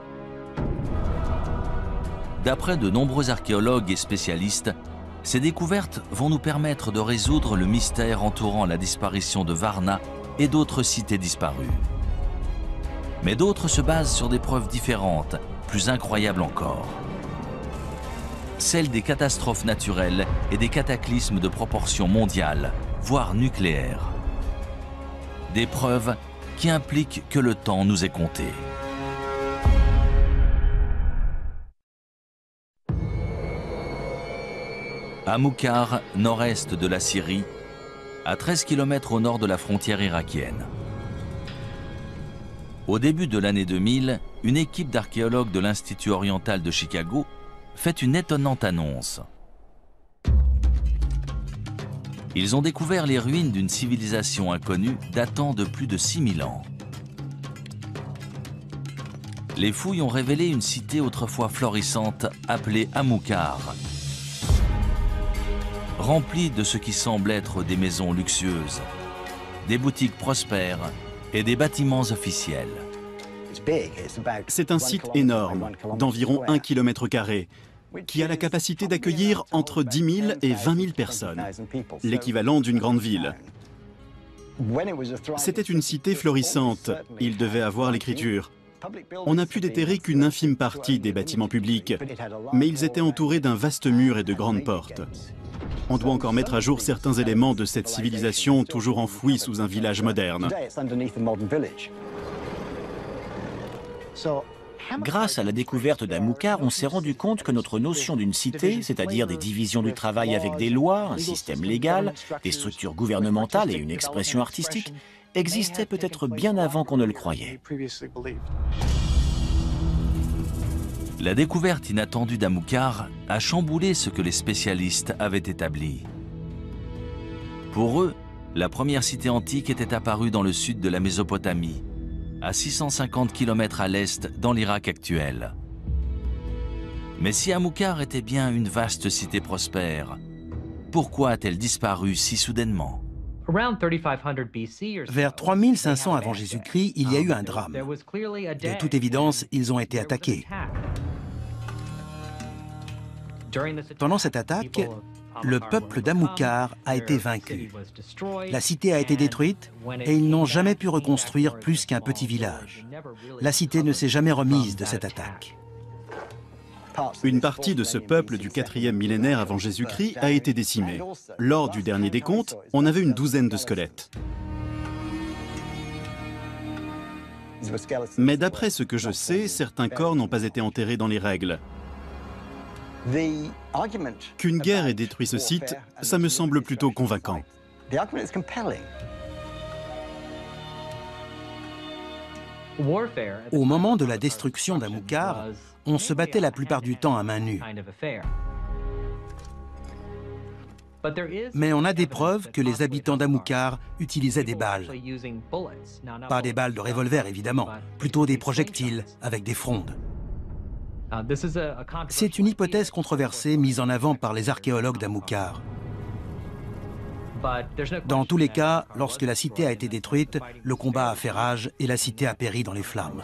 D'après de nombreux archéologues et spécialistes, ces découvertes vont nous permettre de résoudre le mystère entourant la disparition de Varna et d'autres cités disparues. Mais d'autres se basent sur des preuves différentes, plus incroyables encore. Celles des catastrophes naturelles et des cataclysmes de proportions mondiales, voire nucléaires. Des preuves qui impliquent que le temps nous est compté. À Moukhar, nord-est de la Syrie, à 13 km au nord de la frontière irakienne. Au début de l'année 2000, une équipe d'archéologues de l'Institut oriental de Chicago fait une étonnante annonce. Ils ont découvert les ruines d'une civilisation inconnue datant de plus de 6000 ans. Les fouilles ont révélé une cité autrefois florissante appelée Amoukhar, remplie de ce qui semble être des maisons luxueuses, des boutiques prospères et des bâtiments officiels. C'est un site énorme, d'environ 1 km², qui a la capacité d'accueillir entre 10 000 et 20 000 personnes, l'équivalent d'une grande ville. C'était une cité florissante, il devait avoir l'écriture. On n'a pu déterrer qu'une infime partie des bâtiments publics, mais ils étaient entourés d'un vaste mur et de grandes portes. On doit encore mettre à jour certains éléments de cette civilisation toujours enfouie sous un village moderne. Grâce à la découverte d'Amukar, on s'est rendu compte que notre notion d'une cité, c'est-à-dire des divisions du travail avec des lois, un système légal, des structures gouvernementales et une expression artistique, existait peut-être bien avant qu'on ne le croyait. La découverte inattendue d'Amukar a chamboulé ce que les spécialistes avaient établi. Pour eux, la première cité antique était apparue dans le sud de la Mésopotamie, à 650 km à l'est dans l'Irak actuel. Mais si Amukar était bien une vaste cité prospère, pourquoi a-t-elle disparu si soudainement? Vers 3500 avant Jésus-Christ, il y a eu un drame. De toute évidence, ils ont été attaqués. Pendant cette attaque, le peuple d'Amukar a été vaincu. La cité a été détruite et ils n'ont jamais pu reconstruire plus qu'un petit village. La cité ne s'est jamais remise de cette attaque. Une partie de ce peuple du 4e millénaire avant Jésus-Christ a été décimée. Lors du dernier décompte, on avait une douzaine de squelettes. Mais d'après ce que je sais, certains corps n'ont pas été enterrés dans les règles. Qu'une guerre ait détruit ce site, ça me semble plutôt convaincant. Au moment de la destruction d'Amukar, on se battait la plupart du temps à main nue. Mais on a des preuves que les habitants d'Amukar utilisaient des balles. Pas des balles de revolver, évidemment, plutôt des projectiles avec des frondes. C'est une hypothèse controversée mise en avant par les archéologues d'Amukar. Dans tous les cas, lorsque la cité a été détruite, le combat a fait rage et la cité a péri dans les flammes.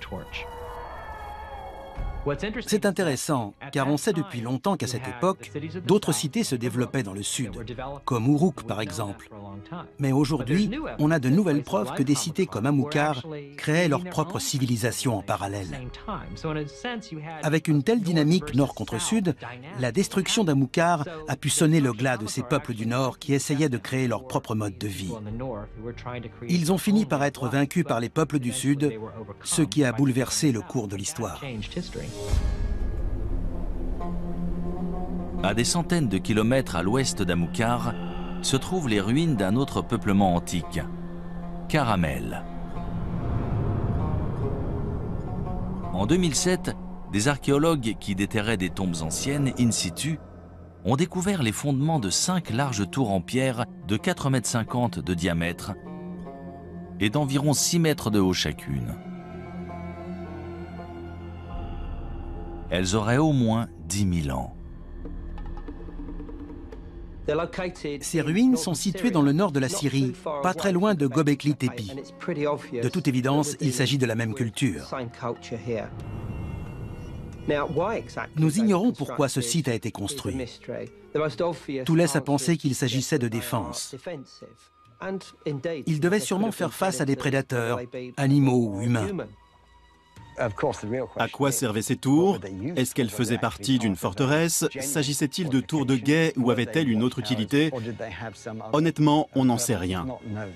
C'est intéressant, car on sait depuis longtemps qu'à cette époque, d'autres cités se développaient dans le sud, comme Uruk par exemple. Mais aujourd'hui, on a de nouvelles preuves que des cités comme Amukar créaient leur propre civilisation en parallèle. Avec une telle dynamique nord contre sud, la destruction d'Amukar a pu sonner le glas de ces peuples du nord qui essayaient de créer leur propre mode de vie. Ils ont fini par être vaincus par les peuples du sud, ce qui a bouleversé le cours de l'histoire. À des centaines de kilomètres à l'ouest d'Amukar se trouvent les ruines d'un autre peuplement antique, Caramel. En 2007, des archéologues qui déterraient des tombes anciennes in situ ont découvert les fondements de 5 larges tours en pierre de 4,50 m de diamètre et d'environ 6 mètres de haut chacune. Elles auraient au moins 10 000 ans. Ces ruines sont situées dans le nord de la Syrie, pas très loin de Göbekli Tepe. De toute évidence, il s'agit de la même culture. Nous ignorons pourquoi ce site a été construit. Tout laisse à penser qu'il s'agissait de défense. Il devait sûrement faire face à des prédateurs, animaux ou humains. À quoi servaient ces tours? Est-ce qu'elles faisaient partie d'une forteresse? S'agissait-il de tours de guet ou avaient-elles une autre utilité? Honnêtement, on n'en sait rien.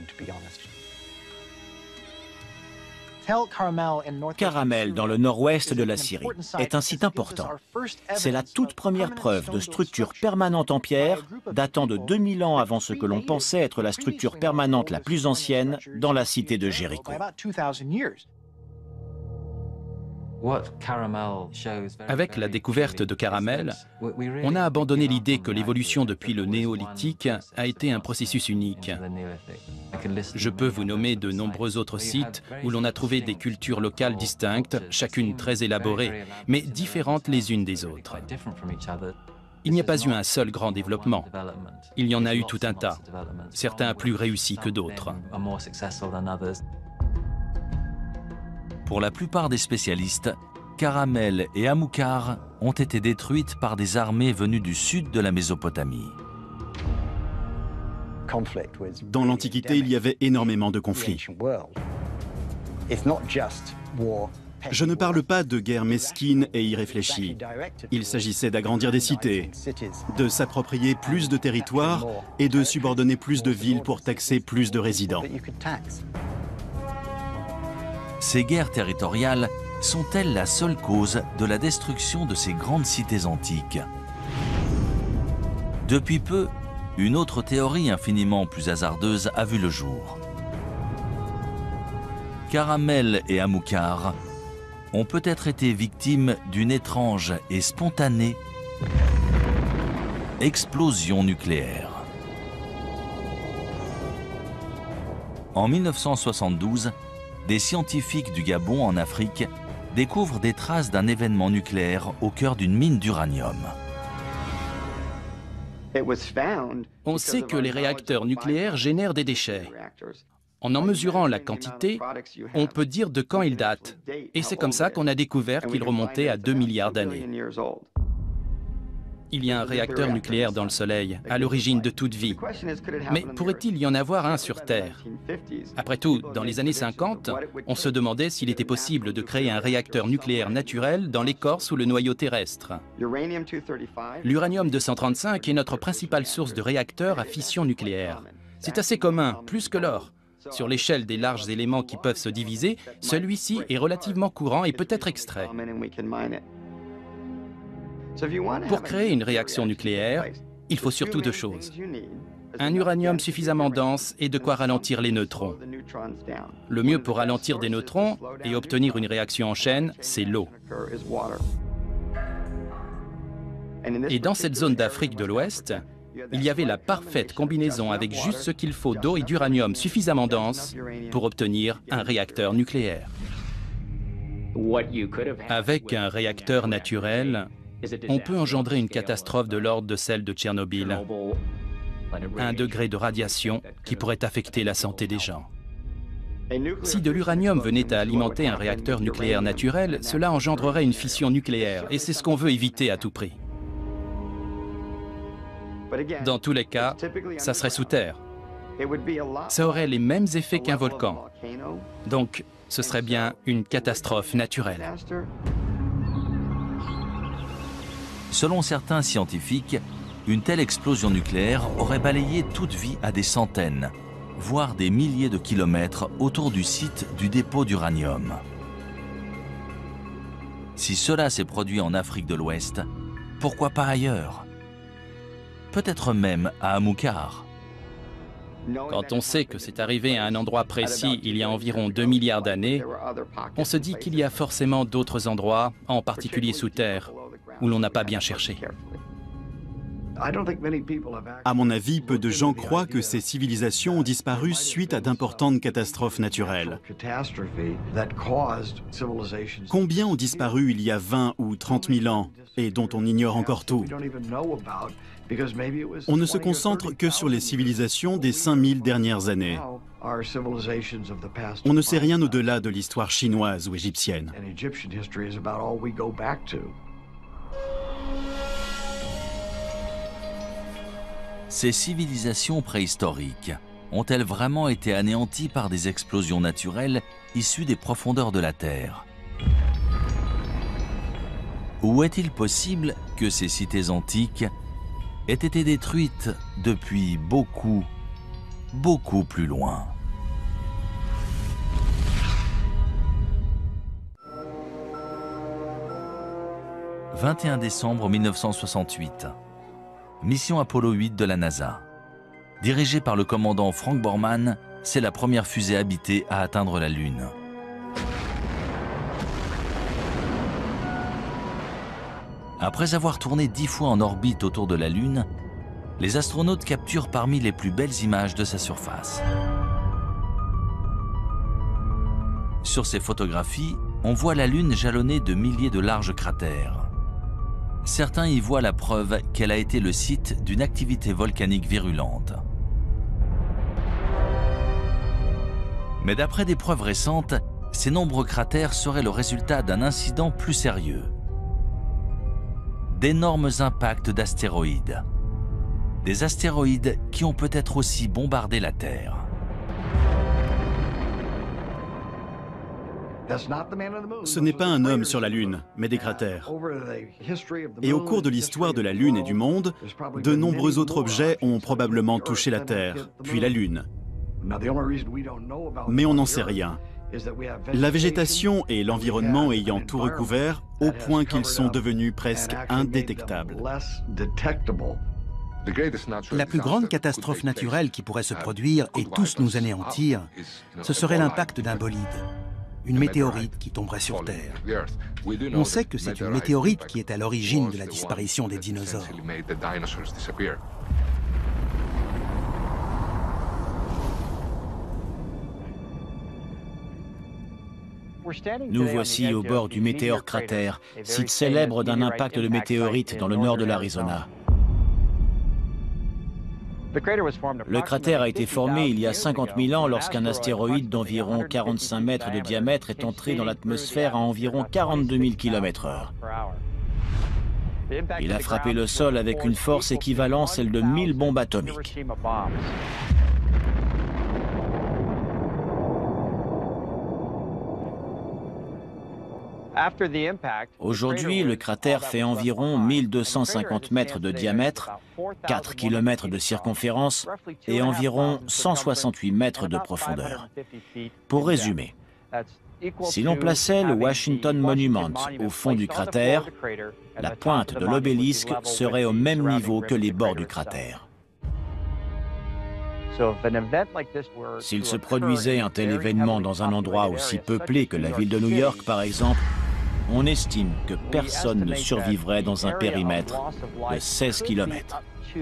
Caramel, dans le nord-ouest de la Syrie, est un site important. C'est la toute première preuve de structure permanente en pierre, datant de 2000 ans avant ce que l'on pensait être la structure permanente la plus ancienne dans la cité de Jéricho. Avec la découverte de Caramel, on a abandonné l'idée que l'évolution depuis le néolithique a été un processus unique. Je peux vous nommer de nombreux autres sites où l'on a trouvé des cultures locales distinctes, chacune très élaborée, mais différentes les unes des autres. Il n'y a pas eu un seul grand développement. Il y en a eu tout un tas, certains plus réussis que d'autres. Pour la plupart des spécialistes, Caramel et Amukar ont été détruites par des armées venues du sud de la Mésopotamie. Dans l'Antiquité, il y avait énormément de conflits. Je ne parle pas de guerre mesquine et irréfléchie. Il s'agissait d'agrandir des cités, de s'approprier plus de territoires et de subordonner plus de villes pour taxer plus de résidents. Ces guerres territoriales sont-elles la seule cause de la destruction de ces grandes cités antiques? Depuis peu, une autre théorie infiniment plus hasardeuse a vu le jour. Caramel et Amilcar ont peut-être été victimes d'une étrange et spontanée explosion nucléaire. En 1972, des scientifiques du Gabon en Afrique découvrent des traces d'un événement nucléaire au cœur d'une mine d'uranium. On sait que les réacteurs nucléaires génèrent des déchets. En mesurant la quantité, on peut dire de quand ils datent. Et c'est comme ça qu'on a découvert qu'ils remontaient à 2 milliards d'années. Il y a un réacteur nucléaire dans le Soleil, à l'origine de toute vie. Mais pourrait-il y en avoir un sur Terre? Après tout, dans les années 50, on se demandait s'il était possible de créer un réacteur nucléaire naturel dans l'écorce ou le noyau terrestre. L'uranium-235 est notre principale source de réacteurs à fission nucléaire. C'est assez commun, plus que l'or. Sur l'échelle des larges éléments qui peuvent se diviser, celui-ci est relativement courant et peut être extrait. Pour créer une réaction nucléaire, il faut surtout 2 choses. Un uranium suffisamment dense et de quoi ralentir les neutrons. Le mieux pour ralentir des neutrons et obtenir une réaction en chaîne, c'est l'eau. Et dans cette zone d'Afrique de l'Ouest, il y avait la parfaite combinaison avec juste ce qu'il faut d'eau et d'uranium suffisamment dense pour obtenir un réacteur nucléaire. Avec un réacteur naturel, on peut engendrer une catastrophe de l'ordre de celle de Tchernobyl, 1 degré de radiation qui pourrait affecter la santé des gens. Si de l'uranium venait à alimenter un réacteur nucléaire naturel, cela engendrerait une fission nucléaire, et c'est ce qu'on veut éviter à tout prix. Dans tous les cas, ça serait sous terre. Ça aurait les mêmes effets qu'un volcan. Donc, ce serait bien une catastrophe naturelle. Selon certains scientifiques, une telle explosion nucléaire aurait balayé toute vie à des centaines, voire des milliers de kilomètres autour du site du dépôt d'uranium. Si cela s'est produit en Afrique de l'Ouest, pourquoi pas ailleurs? Peut-être même à Amilcar. Quand on sait que c'est arrivé à un endroit précis il y a environ 2 milliards d'années, on se dit qu'il y a forcément d'autres endroits, en particulier sous terre, où l'on n'a pas bien cherché. À mon avis, peu de gens croient que ces civilisations ont disparu suite à d'importantes catastrophes naturelles. Combien ont disparu il y a 20 ou 30 000 ans et dont on ignore encore tout? On ne se concentre que sur les civilisations des 5000 dernières années. On ne sait rien au-delà de l'histoire chinoise ou égyptienne. Ces civilisations préhistoriques ont-elles vraiment été anéanties par des explosions naturelles issues des profondeurs de la Terre? Ou est-il possible que ces cités antiques aient été détruites depuis beaucoup plus loin? « 21 décembre 1968. Mission Apollo 8 de la NASA. Dirigée par le commandant Frank Borman, c'est la première fusée habitée à atteindre la Lune. Après avoir tourné 10 fois en orbite autour de la Lune, les astronautes capturent parmi les plus belles images de sa surface. Sur ces photographies, on voit la Lune jalonnée de milliers de larges cratères. Certains y voient la preuve qu'elle a été le site d'une activité volcanique virulente. Mais d'après des preuves récentes, ces nombreux cratères seraient le résultat d'un incident plus sérieux. D'énormes impacts d'astéroïdes. Des astéroïdes qui ont peut-être aussi bombardé la Terre. Ce n'est pas un homme sur la Lune, mais des cratères. Et au cours de l'histoire de la Lune et du monde, de nombreux autres objets ont probablement touché la Terre, puis la Lune. Mais on n'en sait rien. La végétation et l'environnement ayant tout recouvert, au point qu'ils sont devenus presque indétectables. La plus grande catastrophe naturelle qui pourrait se produire et tous nous anéantir, ce serait l'impact d'un bolide, une météorite qui tomberait sur Terre. On sait que c'est une météorite qui est à l'origine de la disparition des dinosaures. Nous voici au bord du météore cratère, site célèbre d'un impact de météorite dans le nord de l'Arizona. Le cratère a été formé il y a 50 000 ans lorsqu'un astéroïde d'environ 45 mètres de diamètre est entré dans l'atmosphère à environ 42 000 km/h. Il a frappé le sol avec une force équivalente à celle de 1000 bombes atomiques. Aujourd'hui, le cratère fait environ 1250 mètres de diamètre, 4 km de circonférence et environ 168 mètres de profondeur. Pour résumer, si l'on plaçait le Washington Monument au fond du cratère, la pointe de l'obélisque serait au même niveau que les bords du cratère. S'il se produisait un tel événement dans un endroit aussi peuplé que la ville de New York, par exemple, on estime que personne ne survivrait dans un périmètre de 16 km.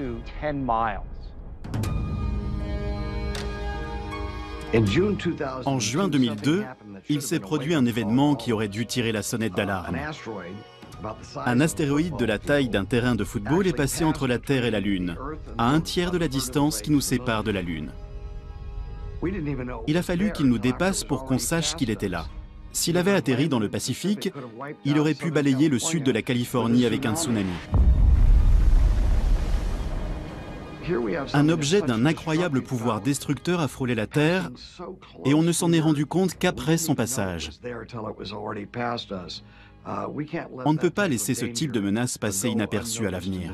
En juin 2002, il s'est produit un événement qui aurait dû tirer la sonnette d'alarme. Un astéroïde de la taille d'un terrain de football est passé entre la Terre et la Lune, à un tiers de la distance qui nous sépare de la Lune. Il a fallu qu'il nous dépasse pour qu'on sache qu'il était là. S'il avait atterri dans le Pacifique, il aurait pu balayer le sud de la Californie avec un tsunami. Un objet d'un incroyable pouvoir destructeur a frôlé la Terre et on ne s'en est rendu compte qu'après son passage. On ne peut pas laisser ce type de menace passer inaperçue à l'avenir.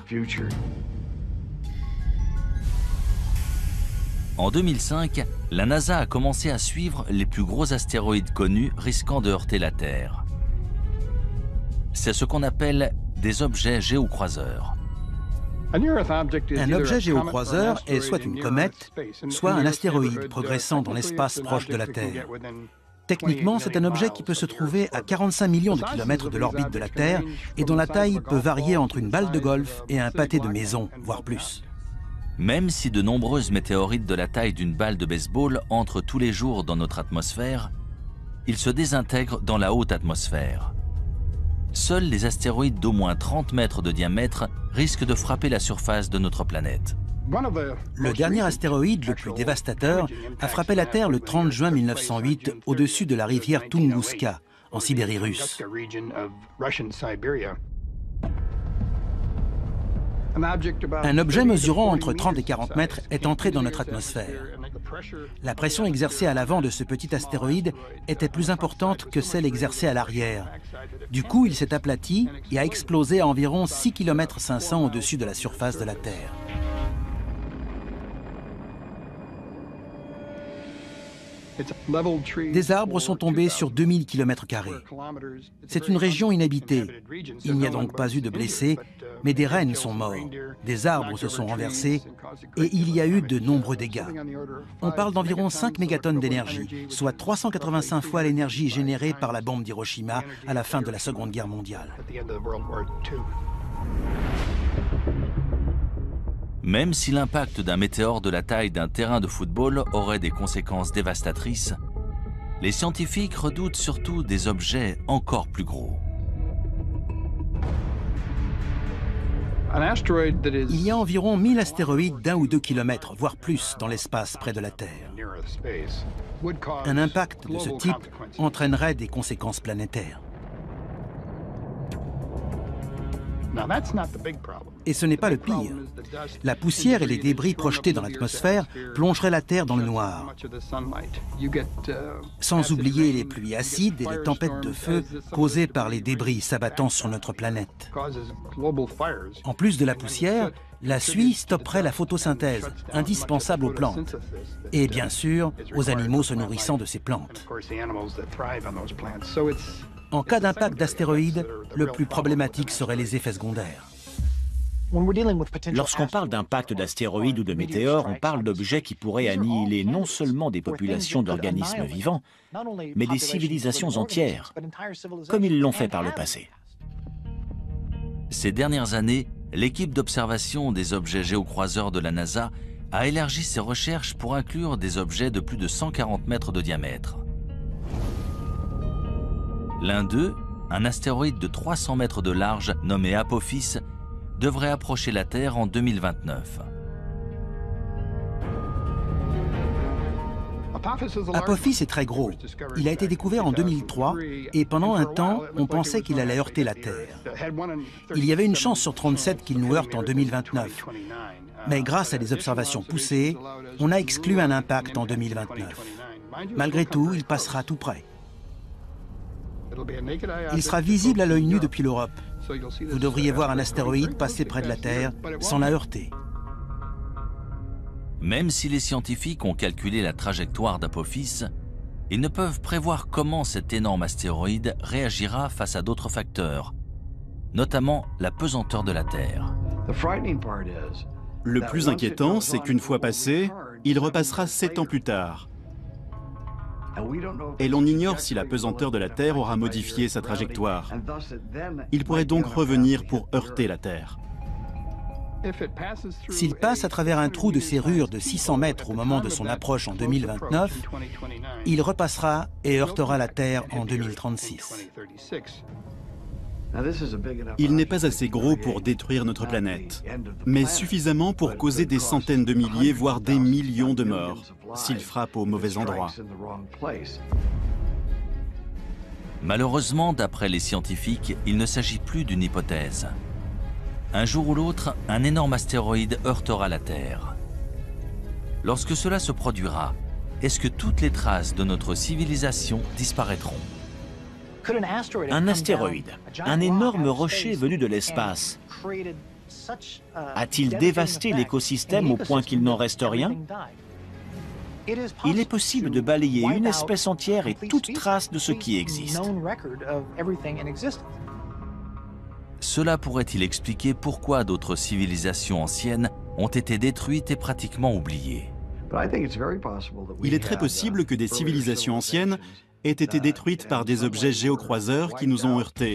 En 2005, la NASA a commencé à suivre les plus gros astéroïdes connus risquant de heurter la Terre. C'est ce qu'on appelle des objets géocroiseurs. Un objet géocroiseur est soit une comète, soit un astéroïde progressant dans l'espace proche de la Terre. Techniquement, c'est un objet qui peut se trouver à 45 millions de kilomètres de l'orbite de la Terre et dont la taille peut varier entre une balle de golf et un pâté de maison, voire plus. Même si de nombreuses météorites de la taille d'une balle de baseball entrent tous les jours dans notre atmosphère, ils se désintègrent dans la haute atmosphère. Seuls les astéroïdes d'au moins 30 mètres de diamètre risquent de frapper la surface de notre planète. Le dernier astéroïde le plus dévastateur a frappé la Terre le 30 juin 1908 au-dessus de la rivière Tunguska, en Sibérie russe. Un objet mesurant entre 30 et 40 mètres est entré dans notre atmosphère. La pression exercée à l'avant de ce petit astéroïde était plus importante que celle exercée à l'arrière. Du coup, il s'est aplati et a explosé à environ 6,5 km au-dessus de la surface de la Terre. Des arbres sont tombés sur 2000 km². C'est une région inhabitée. Il n'y a donc pas eu de blessés, mais des rennes sont morts, des arbres se sont renversés et il y a eu de nombreux dégâts. On parle d'environ 5 mégatonnes d'énergie, soit 385 fois l'énergie générée par la bombe d'Hiroshima à la fin de la Seconde Guerre mondiale. Même si l'impact d'un météore de la taille d'un terrain de football aurait des conséquences dévastatrices, les scientifiques redoutent surtout des objets encore plus gros. Il y a environ 1000 astéroïdes d'1 ou 2 kilomètres, voire plus, dans l'espace près de la Terre. Un impact de ce type entraînerait des conséquences planétaires. Et ce n'est pas le pire. La poussière et les débris projetés dans l'atmosphère plongeraient la Terre dans le noir. Sans oublier les pluies acides et les tempêtes de feu causées par les débris s'abattant sur notre planète. En plus de la poussière, la suie stopperait la photosynthèse, indispensable aux plantes. Et bien sûr, aux animaux se nourrissant de ces plantes. En cas d'impact d'astéroïdes, le plus problématique seraient les effets secondaires. Lorsqu'on parle d'impact d'astéroïdes ou de météores, on parle d'objets qui pourraient annihiler non seulement des populations d'organismes vivants, mais des civilisations entières, comme ils l'ont fait par le passé. Ces dernières années, l'équipe d'observation des objets géocroiseurs de la NASA a élargi ses recherches pour inclure des objets de plus de 140 mètres de diamètre. L'un d'eux, un astéroïde de 300 mètres de large nommé Apophis, devrait approcher la Terre en 2029. Apophis est très gros. Il a été découvert en 2003 et pendant un temps, on pensait qu'il allait heurter la Terre. Il y avait une chance sur 37 qu'il nous heurte en 2029. Mais grâce à des observations poussées, on a exclu un impact en 2029. Malgré tout, il passera tout près. Il sera visible à l'œil nu depuis l'Europe. Vous devriez voir un astéroïde passer près de la Terre sans la heurter. Même si les scientifiques ont calculé la trajectoire d'Apophis, ils ne peuvent prévoir comment cet énorme astéroïde réagira face à d'autres facteurs, notamment la pesanteur de la Terre. Le plus inquiétant, c'est qu'une fois passé, il repassera 7 ans plus tard. Et l'on ignore si la pesanteur de la Terre aura modifié sa trajectoire. Il pourrait donc revenir pour heurter la Terre. S'il passe à travers un trou de serrure de 600 mètres au moment de son approche en 2029, il repassera et heurtera la Terre en 2036. Il n'est pas assez gros pour détruire notre planète, mais suffisamment pour causer des centaines de milliers, voire des millions de morts, s'il frappe au mauvais endroit. Malheureusement, d'après les scientifiques, il ne s'agit plus d'une hypothèse. Un jour ou l'autre, un énorme astéroïde heurtera la Terre. Lorsque cela se produira, est-ce que toutes les traces de notre civilisation disparaîtront ? Un astéroïde, un énorme rocher venu de l'espace, a-t-il dévasté l'écosystème au point qu'il n'en reste rien ? Il est possible de balayer une espèce entière et toute trace de ce qui existe. Cela pourrait-il expliquer pourquoi d'autres civilisations anciennes ont été détruites et pratiquement oubliées ? Il est très possible que des civilisations anciennes aient été détruites par des objets géocroiseurs qui nous ont heurtés.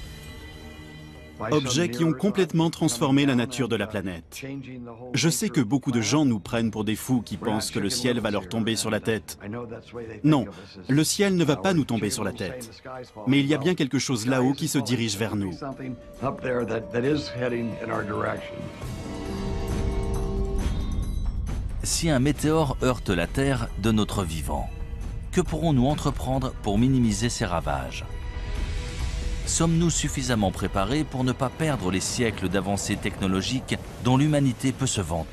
Objets qui ont complètement transformé la nature de la planète. Je sais que beaucoup de gens nous prennent pour des fous qui pensent que le ciel va leur tomber sur la tête. Non, le ciel ne va pas nous tomber sur la tête. Mais il y a bien quelque chose là-haut qui se dirige vers nous. Si un météore heurte la Terre de notre vivant, que pourrons-nous entreprendre pour minimiser ses ravages ? Sommes-nous suffisamment préparés pour ne pas perdre les siècles d'avancées technologiques dont l'humanité peut se vanter ?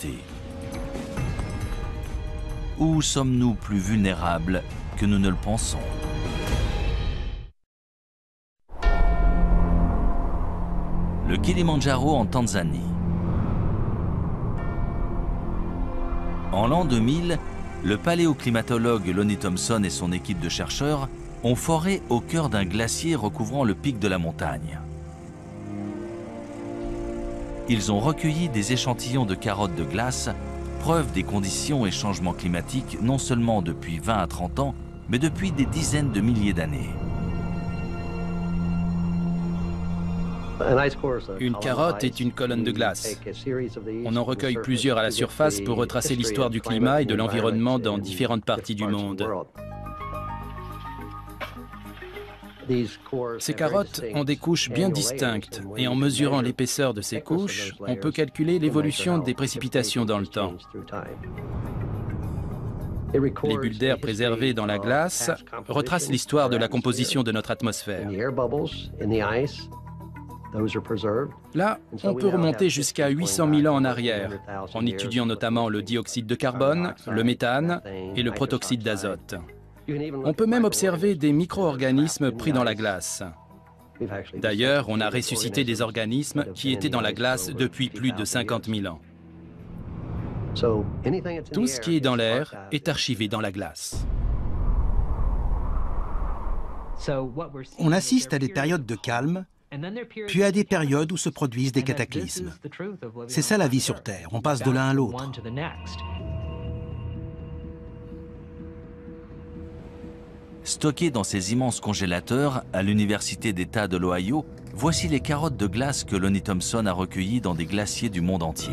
Ou sommes-nous plus vulnérables que nous ne le pensons ? Le Kilimandjaro en Tanzanie. En l'an 2000, le paléoclimatologue Lonnie Thompson et son équipe de chercheurs ont foré au cœur d'un glacier recouvrant le pic de la montagne. Ils ont recueilli des échantillons de carottes de glace, preuve des conditions et changements climatiques non seulement depuis 20 à 30 ans, mais depuis des dizaines de milliers d'années. Une carotte est une colonne de glace. On en recueille plusieurs à la surface pour retracer l'histoire du climat et de l'environnement dans différentes parties du monde. Ces carottes ont des couches bien distinctes et en mesurant l'épaisseur de ces couches, on peut calculer l'évolution des précipitations dans le temps. Les bulles d'air préservées dans la glace retracent l'histoire de la composition de notre atmosphère. Là, on peut remonter jusqu'à 800 000 ans en arrière, en étudiant notamment le dioxyde de carbone, le méthane et le protoxyde d'azote. On peut même observer des micro-organismes pris dans la glace. D'ailleurs, on a ressuscité des organismes qui étaient dans la glace depuis plus de 50 000 ans. Tout ce qui est dans l'air est archivé dans la glace. On assiste à des périodes de calme, puis à des périodes où se produisent des cataclysmes. C'est ça la vie sur Terre, on passe de l'un à l'autre. Stockées dans ces immenses congélateurs à l'Université d'État de l'Ohio, voici les carottes de glace que Lonnie Thompson a recueillies dans des glaciers du monde entier.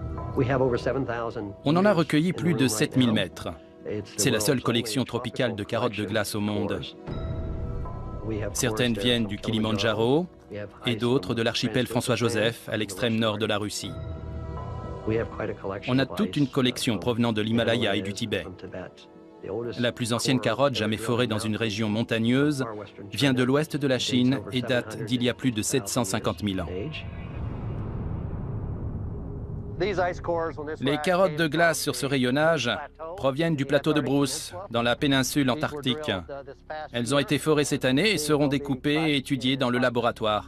On en a recueilli plus de 7000 mètres. C'est la seule collection tropicale de carottes de glace au monde. Certaines viennent du Kilimandjaro et d'autres de l'archipel François-Joseph à l'extrême nord de la Russie. On a toute une collection provenant de l'Himalaya et du Tibet. La plus ancienne carotte jamais forée dans une région montagneuse vient de l'ouest de la Chine et date d'il y a plus de 750 000 ans. Les carottes de glace sur ce rayonnage proviennent du plateau de Bruce, dans la péninsule antarctique. Elles ont été forées cette année et seront découpées et étudiées dans le laboratoire.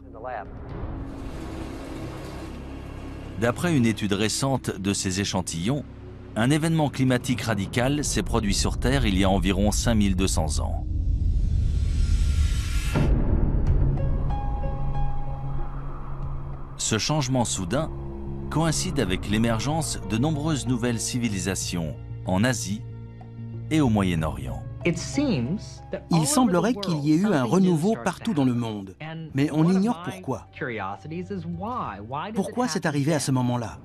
D'après une étude récente de ces échantillons, un événement climatique radical s'est produit sur Terre il y a environ 5200 ans. Ce changement soudain coïncide avec l'émergence de nombreuses nouvelles civilisations en Asie et au Moyen-Orient. Il semblerait qu'il y ait eu un renouveau partout dans le monde, mais on ignore pourquoi. Pourquoi c'est arrivé à ce moment-là?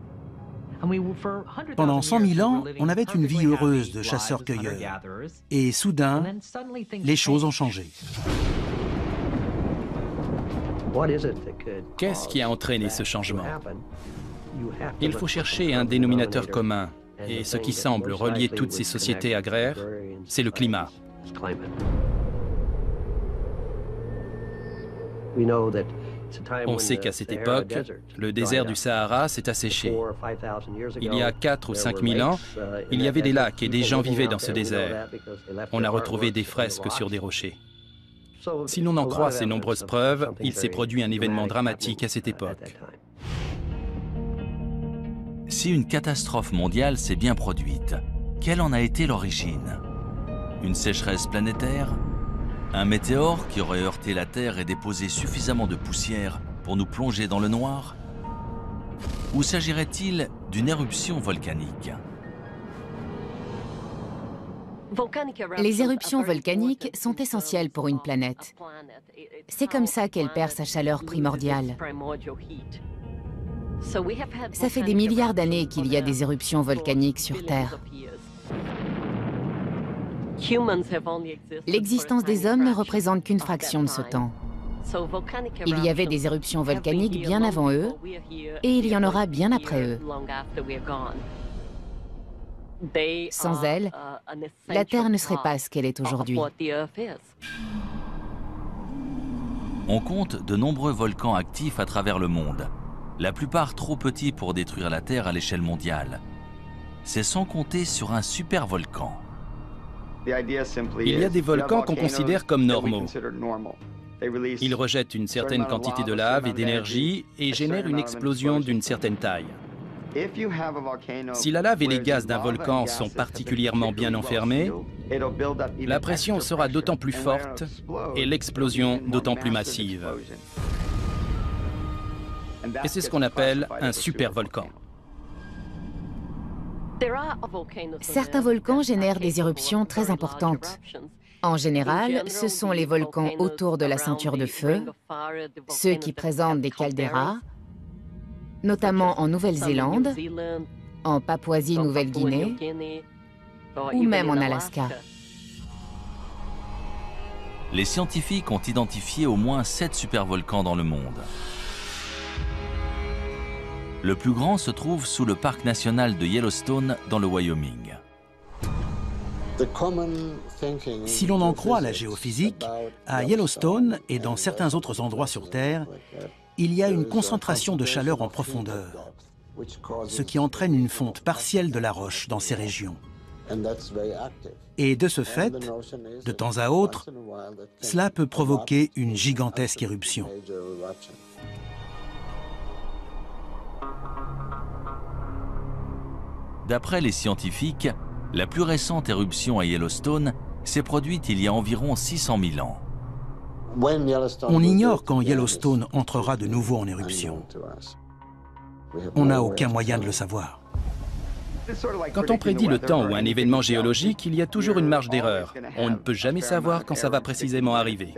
Pendant 100 000 ans, on avait une vie heureuse de chasseurs-cueilleurs. Et soudain, les choses ont changé. Qu'est-ce qui a entraîné ce changement? Il faut chercher un dénominateur commun. Et ce qui semble relier toutes ces sociétés agraires, c'est le climat. On sait qu'à cette époque, le désert du Sahara s'est asséché. Il y a 4 ou 5 000 ans, il y avait des lacs et des gens vivaient dans ce désert. On a retrouvé des fresques sur des rochers. Si l'on en croit ces nombreuses preuves, il s'est produit un événement dramatique à cette époque. Si une catastrophe mondiale s'est bien produite, quelle en a été l'origine? Une sécheresse planétaire? Un météore qui aurait heurté la Terre et déposé suffisamment de poussière pour nous plonger dans le noir? Ou s'agirait-il d'une éruption volcanique? Les éruptions volcaniques sont essentielles pour une planète. C'est comme ça qu'elle perd sa chaleur primordiale. Ça fait des milliards d'années qu'il y a des éruptions volcaniques sur Terre. L'existence des hommes ne représente qu'une fraction de ce temps. Il y avait des éruptions volcaniques bien avant eux, et il y en aura bien après eux. Sans elles, la Terre ne serait pas ce qu'elle est aujourd'hui. On compte de nombreux volcans actifs à travers le monde, la plupart trop petits pour détruire la Terre à l'échelle mondiale. C'est sans compter sur un supervolcan. Il y a des volcans qu'on considère comme normaux. Ils rejettent une certaine quantité de lave et d'énergie et génèrent une explosion d'une certaine taille. Si la lave et les gaz d'un volcan sont particulièrement bien enfermés, la pression sera d'autant plus forte et l'explosion d'autant plus massive. Et c'est ce qu'on appelle un supervolcan. Certains volcans génèrent des éruptions très importantes. En général, ce sont les volcans autour de la ceinture de feu, ceux qui présentent des calderas, notamment en Nouvelle-Zélande, en Papouasie-Nouvelle-Guinée ou même en Alaska. Les scientifiques ont identifié au moins 7 supervolcans dans le monde. Le plus grand se trouve sous le parc national de Yellowstone dans le Wyoming. Si l'on en croit la géophysique, à Yellowstone et dans certains autres endroits sur Terre, il y a une concentration de chaleur en profondeur, ce qui entraîne une fonte partielle de la roche dans ces régions. Et de ce fait, de temps à autre, cela peut provoquer une gigantesque éruption. D'après les scientifiques, la plus récente éruption à Yellowstone s'est produite il y a environ 600 000 ans. On ignore quand Yellowstone entrera de nouveau en éruption. On n'a aucun moyen de le savoir. Quand on prédit le temps ou un événement géologique, il y a toujours une marge d'erreur. On ne peut jamais savoir quand ça va précisément arriver.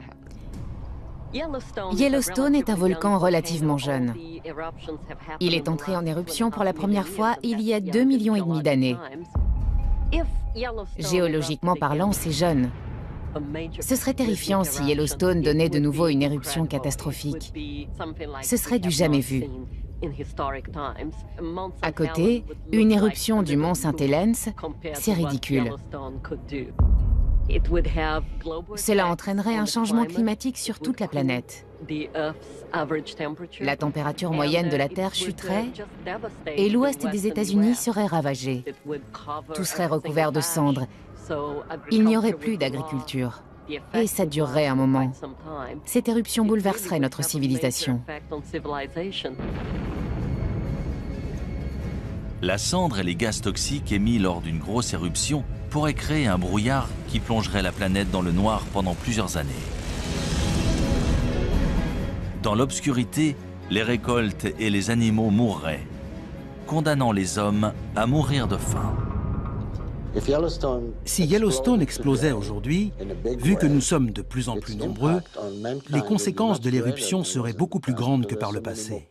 Yellowstone est un volcan relativement jeune. Il est entré en éruption pour la première fois il y a 2,5 millions d'années. Géologiquement parlant, c'est jeune. Ce serait terrifiant si Yellowstone donnait de nouveau une éruption catastrophique. Ce serait du jamais vu. À côté, une éruption du mont Saint-Helens, c'est ridicule. Cela entraînerait un changement climatique sur toute la planète. La température moyenne de la Terre chuterait et l'ouest des États-Unis serait ravagé. Tout serait recouvert de cendres. Il n'y aurait plus d'agriculture. Et ça durerait un moment. Cette éruption bouleverserait notre civilisation. La cendre et les gaz toxiques émis lors d'une grosse éruption pourraient créer un brouillard qui plongerait la planète dans le noir pendant plusieurs années. Dans l'obscurité, les récoltes et les animaux mourraient, condamnant les hommes à mourir de faim. Si Yellowstone explosait aujourd'hui, vu que nous sommes de plus en plus nombreux, les conséquences de l'éruption seraient beaucoup plus grandes que par le passé.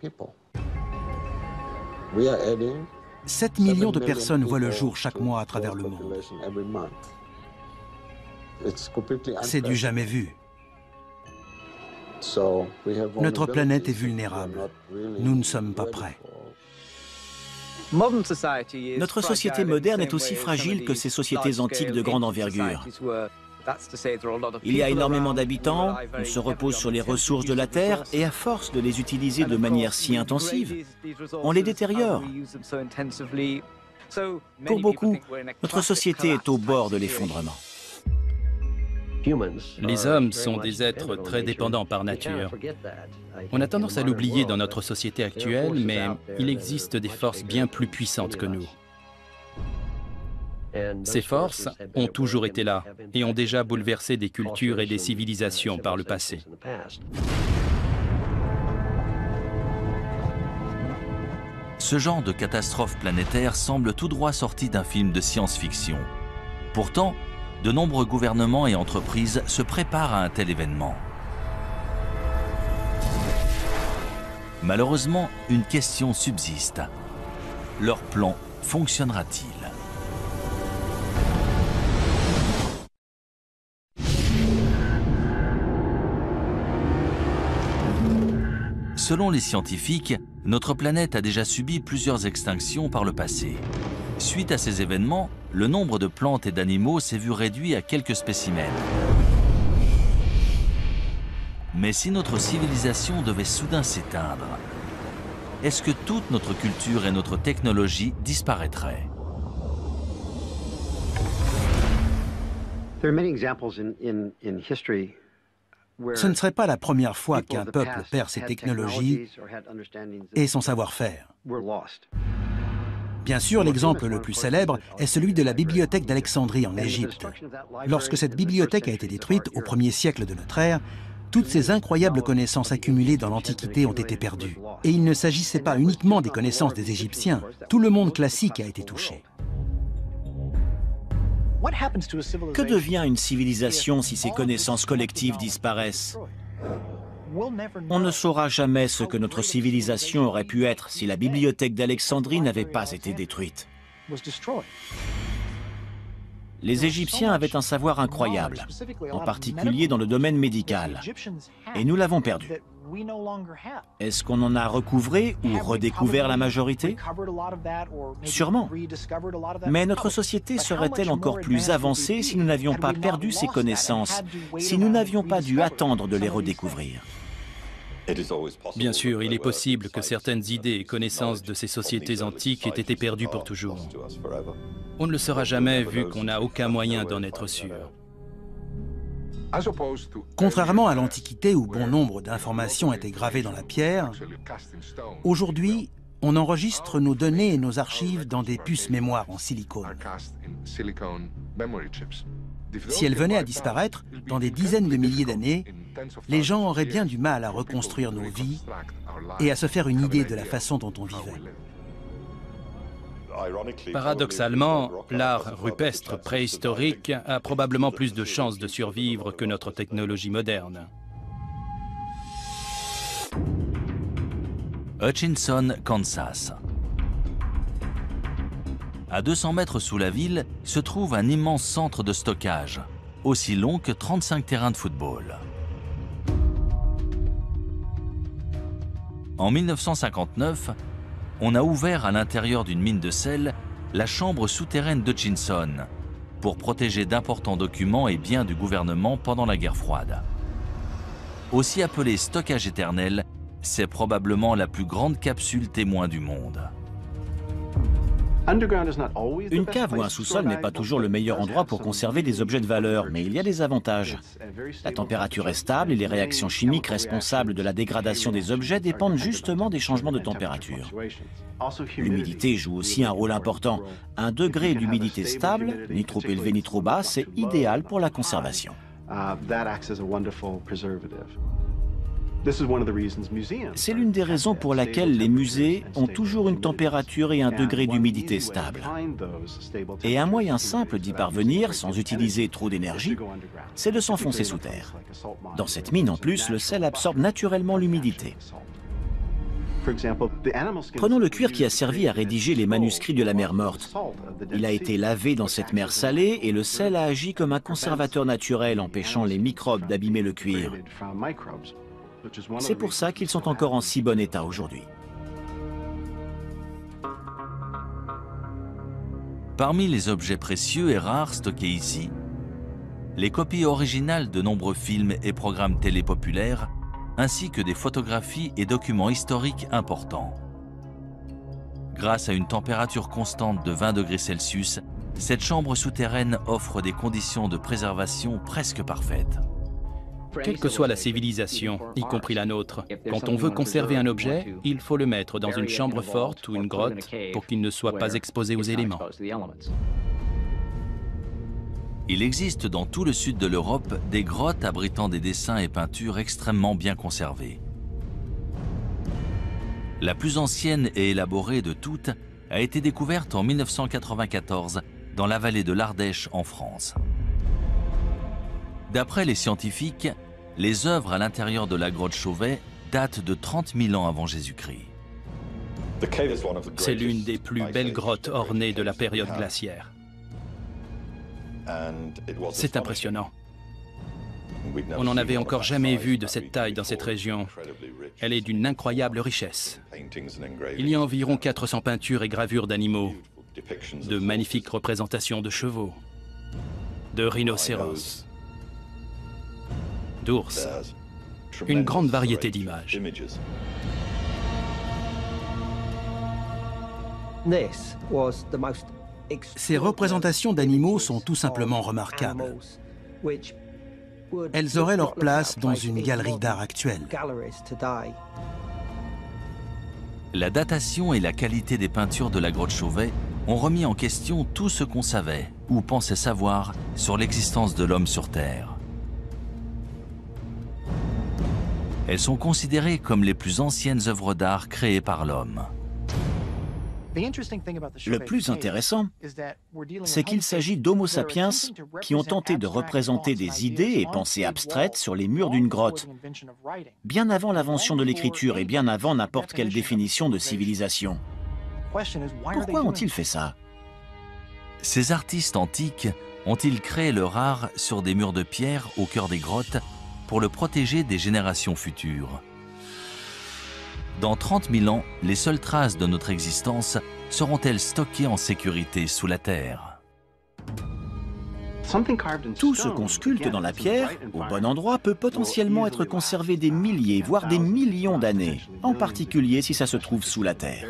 7 millions de personnes voient le jour chaque mois à travers le monde. C'est du jamais vu. Notre planète est vulnérable. Nous ne sommes pas prêts. Notre société moderne est aussi fragile que ces sociétés antiques de grande envergure. Il y a énormément d'habitants, on se repose sur les ressources de la Terre et à force de les utiliser de manière si intensive, on les détériore. Pour beaucoup, notre société est au bord de l'effondrement. Les hommes sont des êtres très dépendants par nature. On a tendance à l'oublier dans notre société actuelle, mais il existe des forces bien plus puissantes que nous. Ces forces ont toujours été là et ont déjà bouleversé des cultures et des civilisations par le passé. Ce genre de catastrophe planétaire semble tout droit sorti d'un film de science-fiction. Pourtant, de nombreux gouvernements et entreprises se préparent à un tel événement. Malheureusement, une question subsiste. Leur plan fonctionnera-t-il ? Selon les scientifiques, notre planète a déjà subi plusieurs extinctions par le passé. Suite à ces événements, le nombre de plantes et d'animaux s'est vu réduit à quelques spécimens. Mais si notre civilisation devait soudain s'éteindre, est-ce que toute notre culture et notre technologie disparaîtraient ? Ce ne serait pas la première fois qu'un peuple perd ses technologies et son savoir-faire. Bien sûr, l'exemple le plus célèbre est celui de la bibliothèque d'Alexandrie en Égypte. Lorsque cette bibliothèque a été détruite au 1er siècle de notre ère, toutes ces incroyables connaissances accumulées dans l'Antiquité ont été perdues. Et il ne s'agissait pas uniquement des connaissances des Égyptiens, tout le monde classique a été touché. Que devient une civilisation si ses connaissances collectives disparaissent ? On ne saura jamais ce que notre civilisation aurait pu être si la bibliothèque d'Alexandrie n'avait pas été détruite. Les Égyptiens avaient un savoir incroyable, en particulier dans le domaine médical, et nous l'avons perdu. Est-ce qu'on en a recouvré ou redécouvert la majorité? Sûrement. Mais notre société serait-elle encore plus avancée si nous n'avions pas perdu ces connaissances, si nous n'avions pas dû attendre de les redécouvrir? Bien sûr, il est possible que certaines idées et connaissances de ces sociétés antiques aient été perdues pour toujours. On ne le saura jamais vu qu'on n'a aucun moyen d'en être sûr. Contrairement à l'Antiquité où bon nombre d'informations étaient gravées dans la pierre, aujourd'hui, on enregistre nos données et nos archives dans des puces mémoire en silicone. Si elles venaient à disparaître, dans des dizaines de milliers d'années, les gens auraient bien du mal à reconstruire nos vies et à se faire une idée de la façon dont on vivait. Paradoxalement, l'art rupestre préhistorique a probablement plus de chances de survivre que notre technologie moderne. Hutchinson, Kansas. À 200 mètres sous la ville se trouve un immense centre de stockage, aussi long que 35 terrains de football. En 1959, on a ouvert à l'intérieur d'une mine de sel la chambre souterraine d'Hutchinson pour protéger d'importants documents et biens du gouvernement pendant la guerre froide. Aussi appelée stockage éternel, c'est probablement la plus grande capsule témoin du monde. Une cave ou un sous-sol n'est pas toujours le meilleur endroit pour conserver des objets de valeur, mais il y a des avantages. La température est stable et les réactions chimiques responsables de la dégradation des objets dépendent justement des changements de température. L'humidité joue aussi un rôle important. Un degré d'humidité stable, ni trop élevé ni trop bas, c'est idéal pour la conservation. C'est l'une des raisons pour laquelle les musées ont toujours une température et un degré d'humidité stable. Et un moyen simple d'y parvenir, sans utiliser trop d'énergie, c'est de s'enfoncer sous terre. Dans cette mine, en plus, le sel absorbe naturellement l'humidité. Prenons le cuir qui a servi à rédiger les manuscrits de la mer Morte. Il a été lavé dans cette mer salée et le sel a agi comme un conservateur naturel, empêchant les microbes d'abîmer le cuir. C'est pour ça qu'ils sont encore en si bon état aujourd'hui. Parmi les objets précieux et rares stockés ici, les copies originales de nombreux films et programmes télé populaires, ainsi que des photographies et documents historiques importants. Grâce à une température constante de 20 degrés Celsius, cette chambre souterraine offre des conditions de préservation presque parfaites. Quelle que soit la civilisation, y compris la nôtre, quand on veut conserver un objet, il faut le mettre dans une chambre forte ou une grotte pour qu'il ne soit pas exposé aux éléments. Il existe dans tout le sud de l'Europe des grottes abritant des dessins et peintures extrêmement bien conservés. La plus ancienne et élaborée de toutes a été découverte en 1994 dans la vallée de l'Ardèche en France. D'après les scientifiques, les œuvres à l'intérieur de la grotte Chauvet datent de 30 000 ans avant Jésus-Christ. C'est l'une des plus belles grottes ornées de la période glaciaire. C'est impressionnant. On n'en avait encore jamais vu de cette taille dans cette région. Elle est d'une incroyable richesse. Il y a environ 400 peintures et gravures d'animaux, de magnifiques représentations de chevaux, de rhinocéros, d'ours, une grande variété d'images. Ces représentations d'animaux sont tout simplement remarquables. Elles auraient leur place dans une galerie d'art actuelle. La datation et la qualité des peintures de la grotte Chauvet ont remis en question tout ce qu'on savait ou pensait savoir sur l'existence de l'homme sur Terre. Elles sont considérées comme les plus anciennes œuvres d'art créées par l'homme. Le plus intéressant, c'est qu'il s'agit d'Homo sapiens qui ont tenté de représenter des idées et pensées abstraites sur les murs d'une grotte, bien avant l'invention de l'écriture et bien avant n'importe quelle définition de civilisation. Pourquoi ont-ils fait ça? Ces artistes antiques ont-ils créé leur art sur des murs de pierre au cœur des grottes pour le protéger des générations futures? Dans 30 000 ans, les seules traces de notre existence seront-elles stockées en sécurité sous la terre? Tout ce qu'on sculpte dans la pierre, au bon endroit, peut potentiellement être conservé des milliers, voire des millions d'années, en particulier si ça se trouve sous la terre.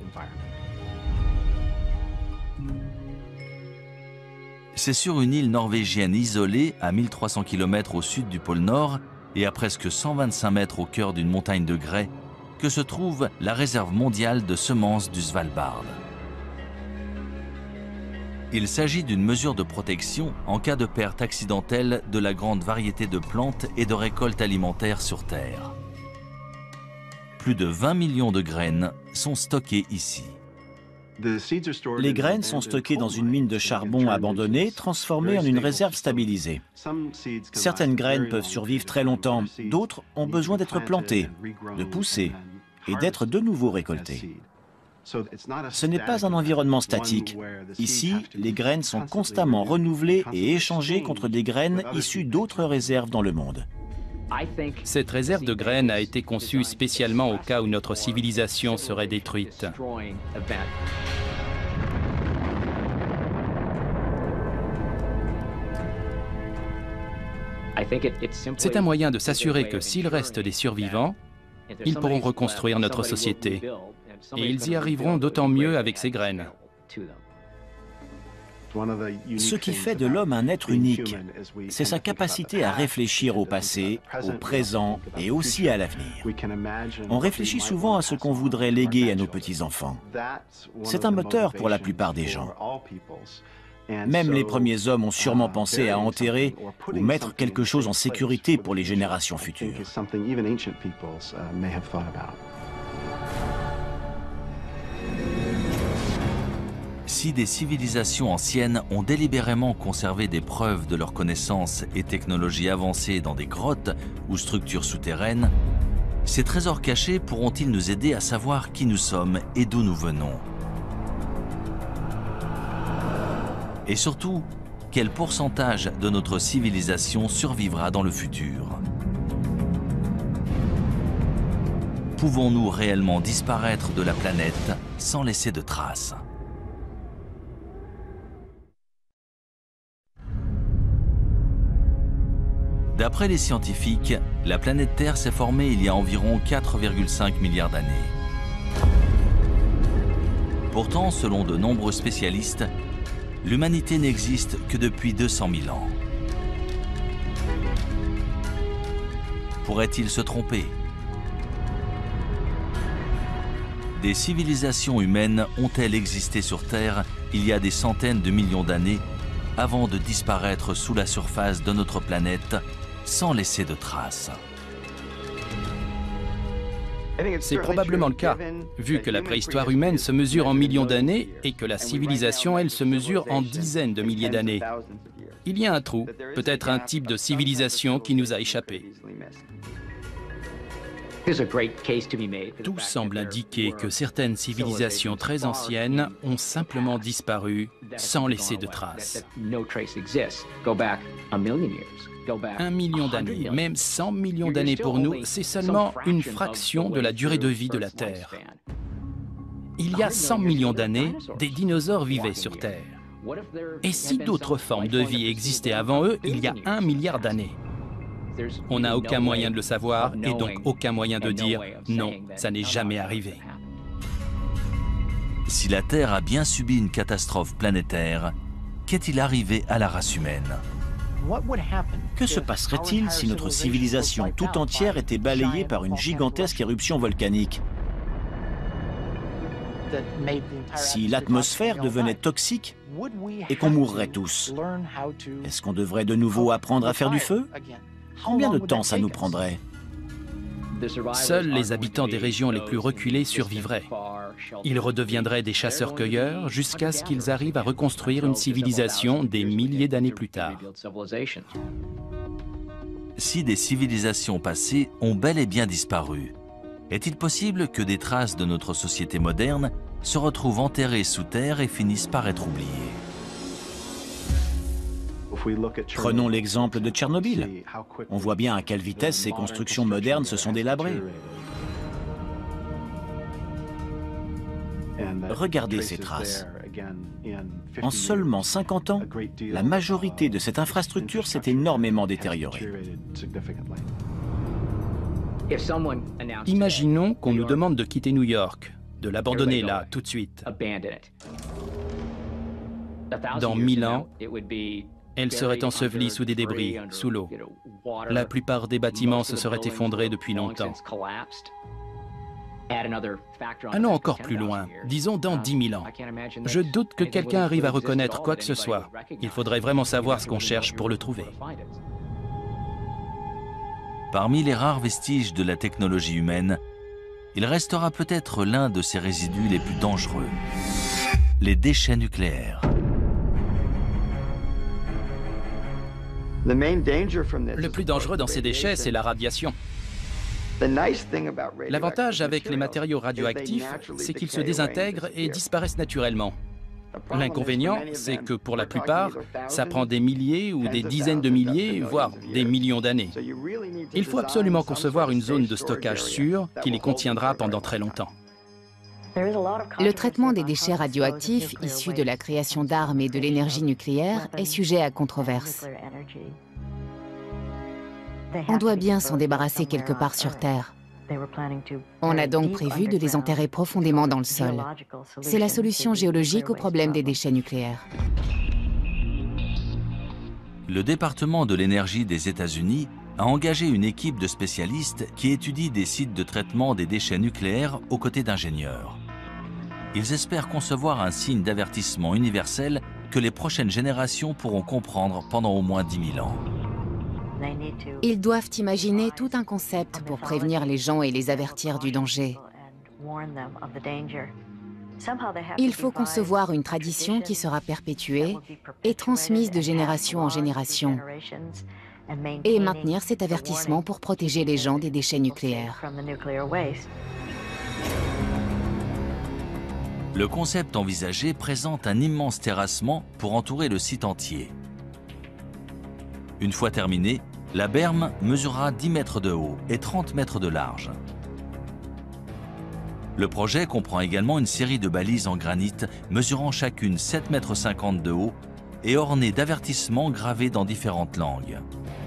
C'est sur une île norvégienne isolée, à 1300 km au sud du pôle Nord et à presque 125 mètres au cœur d'une montagne de grès, que se trouve la réserve mondiale de semences du Svalbard. Il s'agit d'une mesure de protection en cas de perte accidentelle de la grande variété de plantes et de récoltes alimentaires sur Terre. Plus de 20 millions de graines sont stockées ici. Les graines sont stockées dans une mine de charbon abandonnée, transformée en une réserve stabilisée. Certaines graines peuvent survivre très longtemps, d'autres ont besoin d'être plantées, de pousser et d'être de nouveau récoltées. Ce n'est pas un environnement statique. Ici, les graines sont constamment renouvelées et échangées contre des graines issues d'autres réserves dans le monde. Cette réserve de graines a été conçue spécialement au cas où notre civilisation serait détruite. C'est un moyen de s'assurer que s'il reste des survivants, ils pourront reconstruire notre société. Et ils y arriveront d'autant mieux avec ces graines. Ce qui fait de l'homme un être unique, c'est sa capacité à réfléchir au passé, au présent et aussi à l'avenir. On réfléchit souvent à ce qu'on voudrait léguer à nos petits-enfants. C'est un moteur pour la plupart des gens. Même les premiers hommes ont sûrement pensé à enterrer ou mettre quelque chose en sécurité pour les générations futures. Si des civilisations anciennes ont délibérément conservé des preuves de leurs connaissances et technologies avancées dans des grottes ou structures souterraines, ces trésors cachés pourront-ils nous aider à savoir qui nous sommes et d'où nous venons? Et surtout, quel pourcentage de notre civilisation survivra dans le futur? Pouvons-nous réellement disparaître de la planète sans laisser de traces? D'après les scientifiques, la planète Terre s'est formée il y a environ 4,5 milliards d'années. Pourtant, selon de nombreux spécialistes, l'humanité n'existe que depuis 200 000 ans. Pourrait-il se tromper? Des civilisations humaines ont-elles existé sur Terre il y a des centaines de millions d'années avant de disparaître sous la surface de notre planète sans laisser de traces? C'est probablement le cas, vu que la préhistoire humaine se mesure en millions d'années et que la civilisation, elle, se mesure en dizaines de milliers d'années. Il y a un trou, peut-être un type de civilisation qui nous a échappé. Tout semble indiquer que certaines civilisations très anciennes ont simplement disparu sans laisser de traces. 1 million d'années, même 100 millions d'années pour nous, c'est seulement une fraction de la durée de vie de la Terre. Il y a 100 millions d'années, des dinosaures vivaient sur Terre. Et si d'autres formes de vie existaient avant eux, il y a 1 milliard d'années? On n'a aucun moyen de le savoir et donc aucun moyen de dire « non, ça n'est jamais arrivé ». Si la Terre a bien subi une catastrophe planétaire, qu'est-il arrivé à la race humaine? Que se passerait-il si notre civilisation tout entière était balayée par une gigantesque éruption volcanique? Si l'atmosphère devenait toxique et qu'on mourrait tous, est-ce qu'on devrait de nouveau apprendre à faire du feu? Combien de temps ça nous prendrait? Seuls les habitants des régions les plus reculées survivraient. Ils redeviendraient des chasseurs-cueilleurs jusqu'à ce qu'ils arrivent à reconstruire une civilisation des milliers d'années plus tard. Si des civilisations passées ont bel et bien disparu, est-il possible que des traces de notre société moderne se retrouvent enterrées sous terre et finissent par être oubliées? Prenons l'exemple de Tchernobyl. On voit bien à quelle vitesse ces constructions modernes se sont délabrées. Regardez ces traces. En seulement 50 ans, la majorité de cette infrastructure s'est énormément détériorée. Imaginons qu'on nous demande de quitter New York, de l'abandonner là, tout de suite. Dans 1000 ans, elle serait ensevelie sous des débris, sous l'eau. La plupart des bâtiments se seraient effondrés depuis longtemps. Allons encore plus loin, disons dans 10 000 ans. Je doute que quelqu'un arrive à reconnaître quoi que ce soit. Il faudrait vraiment savoir ce qu'on cherche pour le trouver. Parmi les rares vestiges de la technologie humaine, il restera peut-être l'un de ces résidus les plus dangereux, les déchets nucléaires. Le plus dangereux dans ces déchets, c'est la radiation. L'avantage avec les matériaux radioactifs, c'est qu'ils se désintègrent et disparaissent naturellement. L'inconvénient, c'est que pour la plupart, ça prend des milliers ou des dizaines de milliers, voire des millions d'années. Il faut absolument concevoir une zone de stockage sûre qui les contiendra pendant très longtemps. Le traitement des déchets radioactifs issus de la création d'armes et de l'énergie nucléaire est sujet à controverse. On doit bien s'en débarrasser quelque part sur Terre. On a donc prévu de les enterrer profondément dans le sol. C'est la solution géologique au problème des déchets nucléaires. Le département de l'énergie des États-Unis a engagé une équipe de spécialistes qui étudie des sites de traitement des déchets nucléaires aux côtés d'ingénieurs. Ils espèrent concevoir un signe d'avertissement universel que les prochaines générations pourront comprendre pendant au moins 10 000 ans. Ils doivent imaginer tout un concept pour prévenir les gens et les avertir du danger. Il faut concevoir une tradition qui sera perpétuée et transmise de génération en génération, et maintenir cet avertissement pour protéger les gens des déchets nucléaires. Le concept envisagé présente un immense terrassement pour entourer le site entier. Une fois terminée, la berme mesurera 10 mètres de haut et 30 mètres de large. Le projet comprend également une série de balises en granit mesurant chacune 7,50 m de haut et ornées d'avertissements gravés dans différentes langues.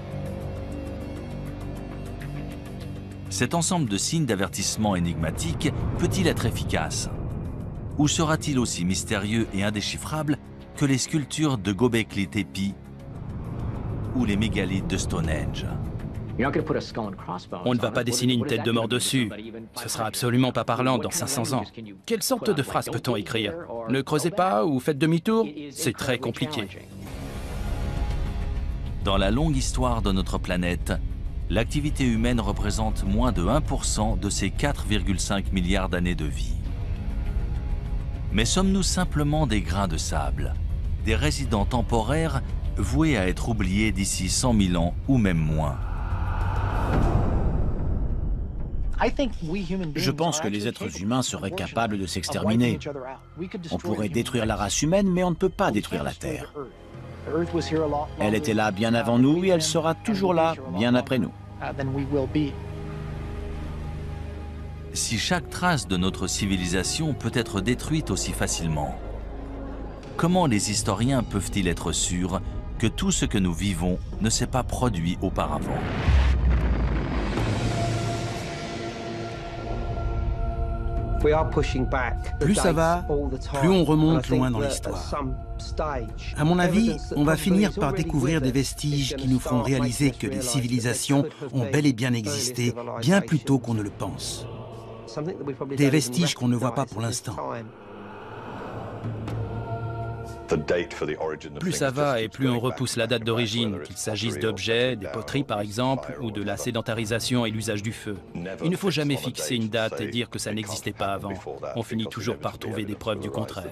Cet ensemble de signes d'avertissement énigmatiques peut-il être efficace? Ou sera-t-il aussi mystérieux et indéchiffrable que les sculptures de Göbekli Tepe ou les mégalithes de Stonehenge? On ne va pas dessiner une tête de mort dessus. Ce sera absolument pas parlant dans 500 ans. Quelle sorte de phrase peut-on écrire? Ne creusez pas ou faites demi-tour? C'est très compliqué. Dans la longue histoire de notre planète, l'activité humaine représente moins de 1% de ses 4,5 milliards d'années de vie. Mais sommes-nous simplement des grains de sable, des résidents temporaires voués à être oubliés d'ici 100 000 ans ou même moins? Je pense que les êtres humains seraient capables de s'exterminer. On pourrait détruire la race humaine, mais on ne peut pas détruire la Terre. Elle était là bien avant nous et elle sera toujours là bien après nous. Si chaque trace de notre civilisation peut être détruite aussi facilement, comment les historiens peuvent-ils être sûrs que tout ce que nous vivons ne s'est pas produit auparavant? Plus ça va, plus on remonte loin dans l'histoire. À mon avis, on va finir par découvrir des vestiges qui nous feront réaliser que les civilisations ont bel et bien existé bien plus tôt qu'on ne le pense. Des vestiges qu'on ne voit pas pour l'instant. Plus ça va et plus on repousse la date d'origine, qu'il s'agisse d'objets, des poteries par exemple, ou de la sédentarisation et l'usage du feu. Il ne faut jamais fixer une date et dire que ça n'existait pas avant. On finit toujours par trouver des preuves du contraire.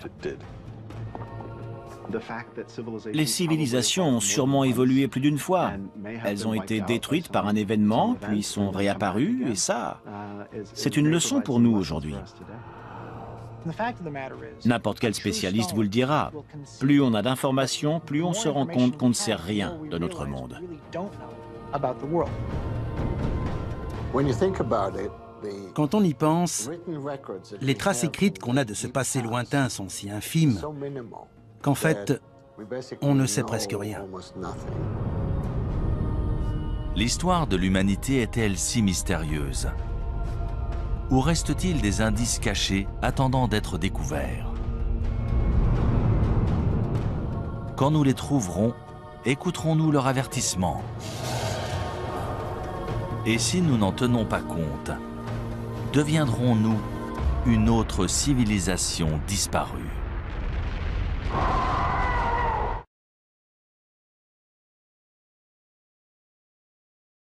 Les civilisations ont sûrement évolué plus d'une fois. Elles ont été détruites par un événement, puis sont réapparues, et ça, c'est une leçon pour nous aujourd'hui. N'importe quel spécialiste vous le dira. Plus on a d'informations, plus on se rend compte qu'on ne sait rien de notre monde. Quand on y pense, les traces écrites qu'on a de ce passé lointain sont si infimes qu'en fait, on ne sait presque rien. L'histoire de l'humanité est-elle si mystérieuse? Ou reste-t-il des indices cachés attendant d'être découverts? Quand nous les trouverons, écouterons-nous leur avertissement? Et si nous n'en tenons pas compte, deviendrons-nous une autre civilisation disparue?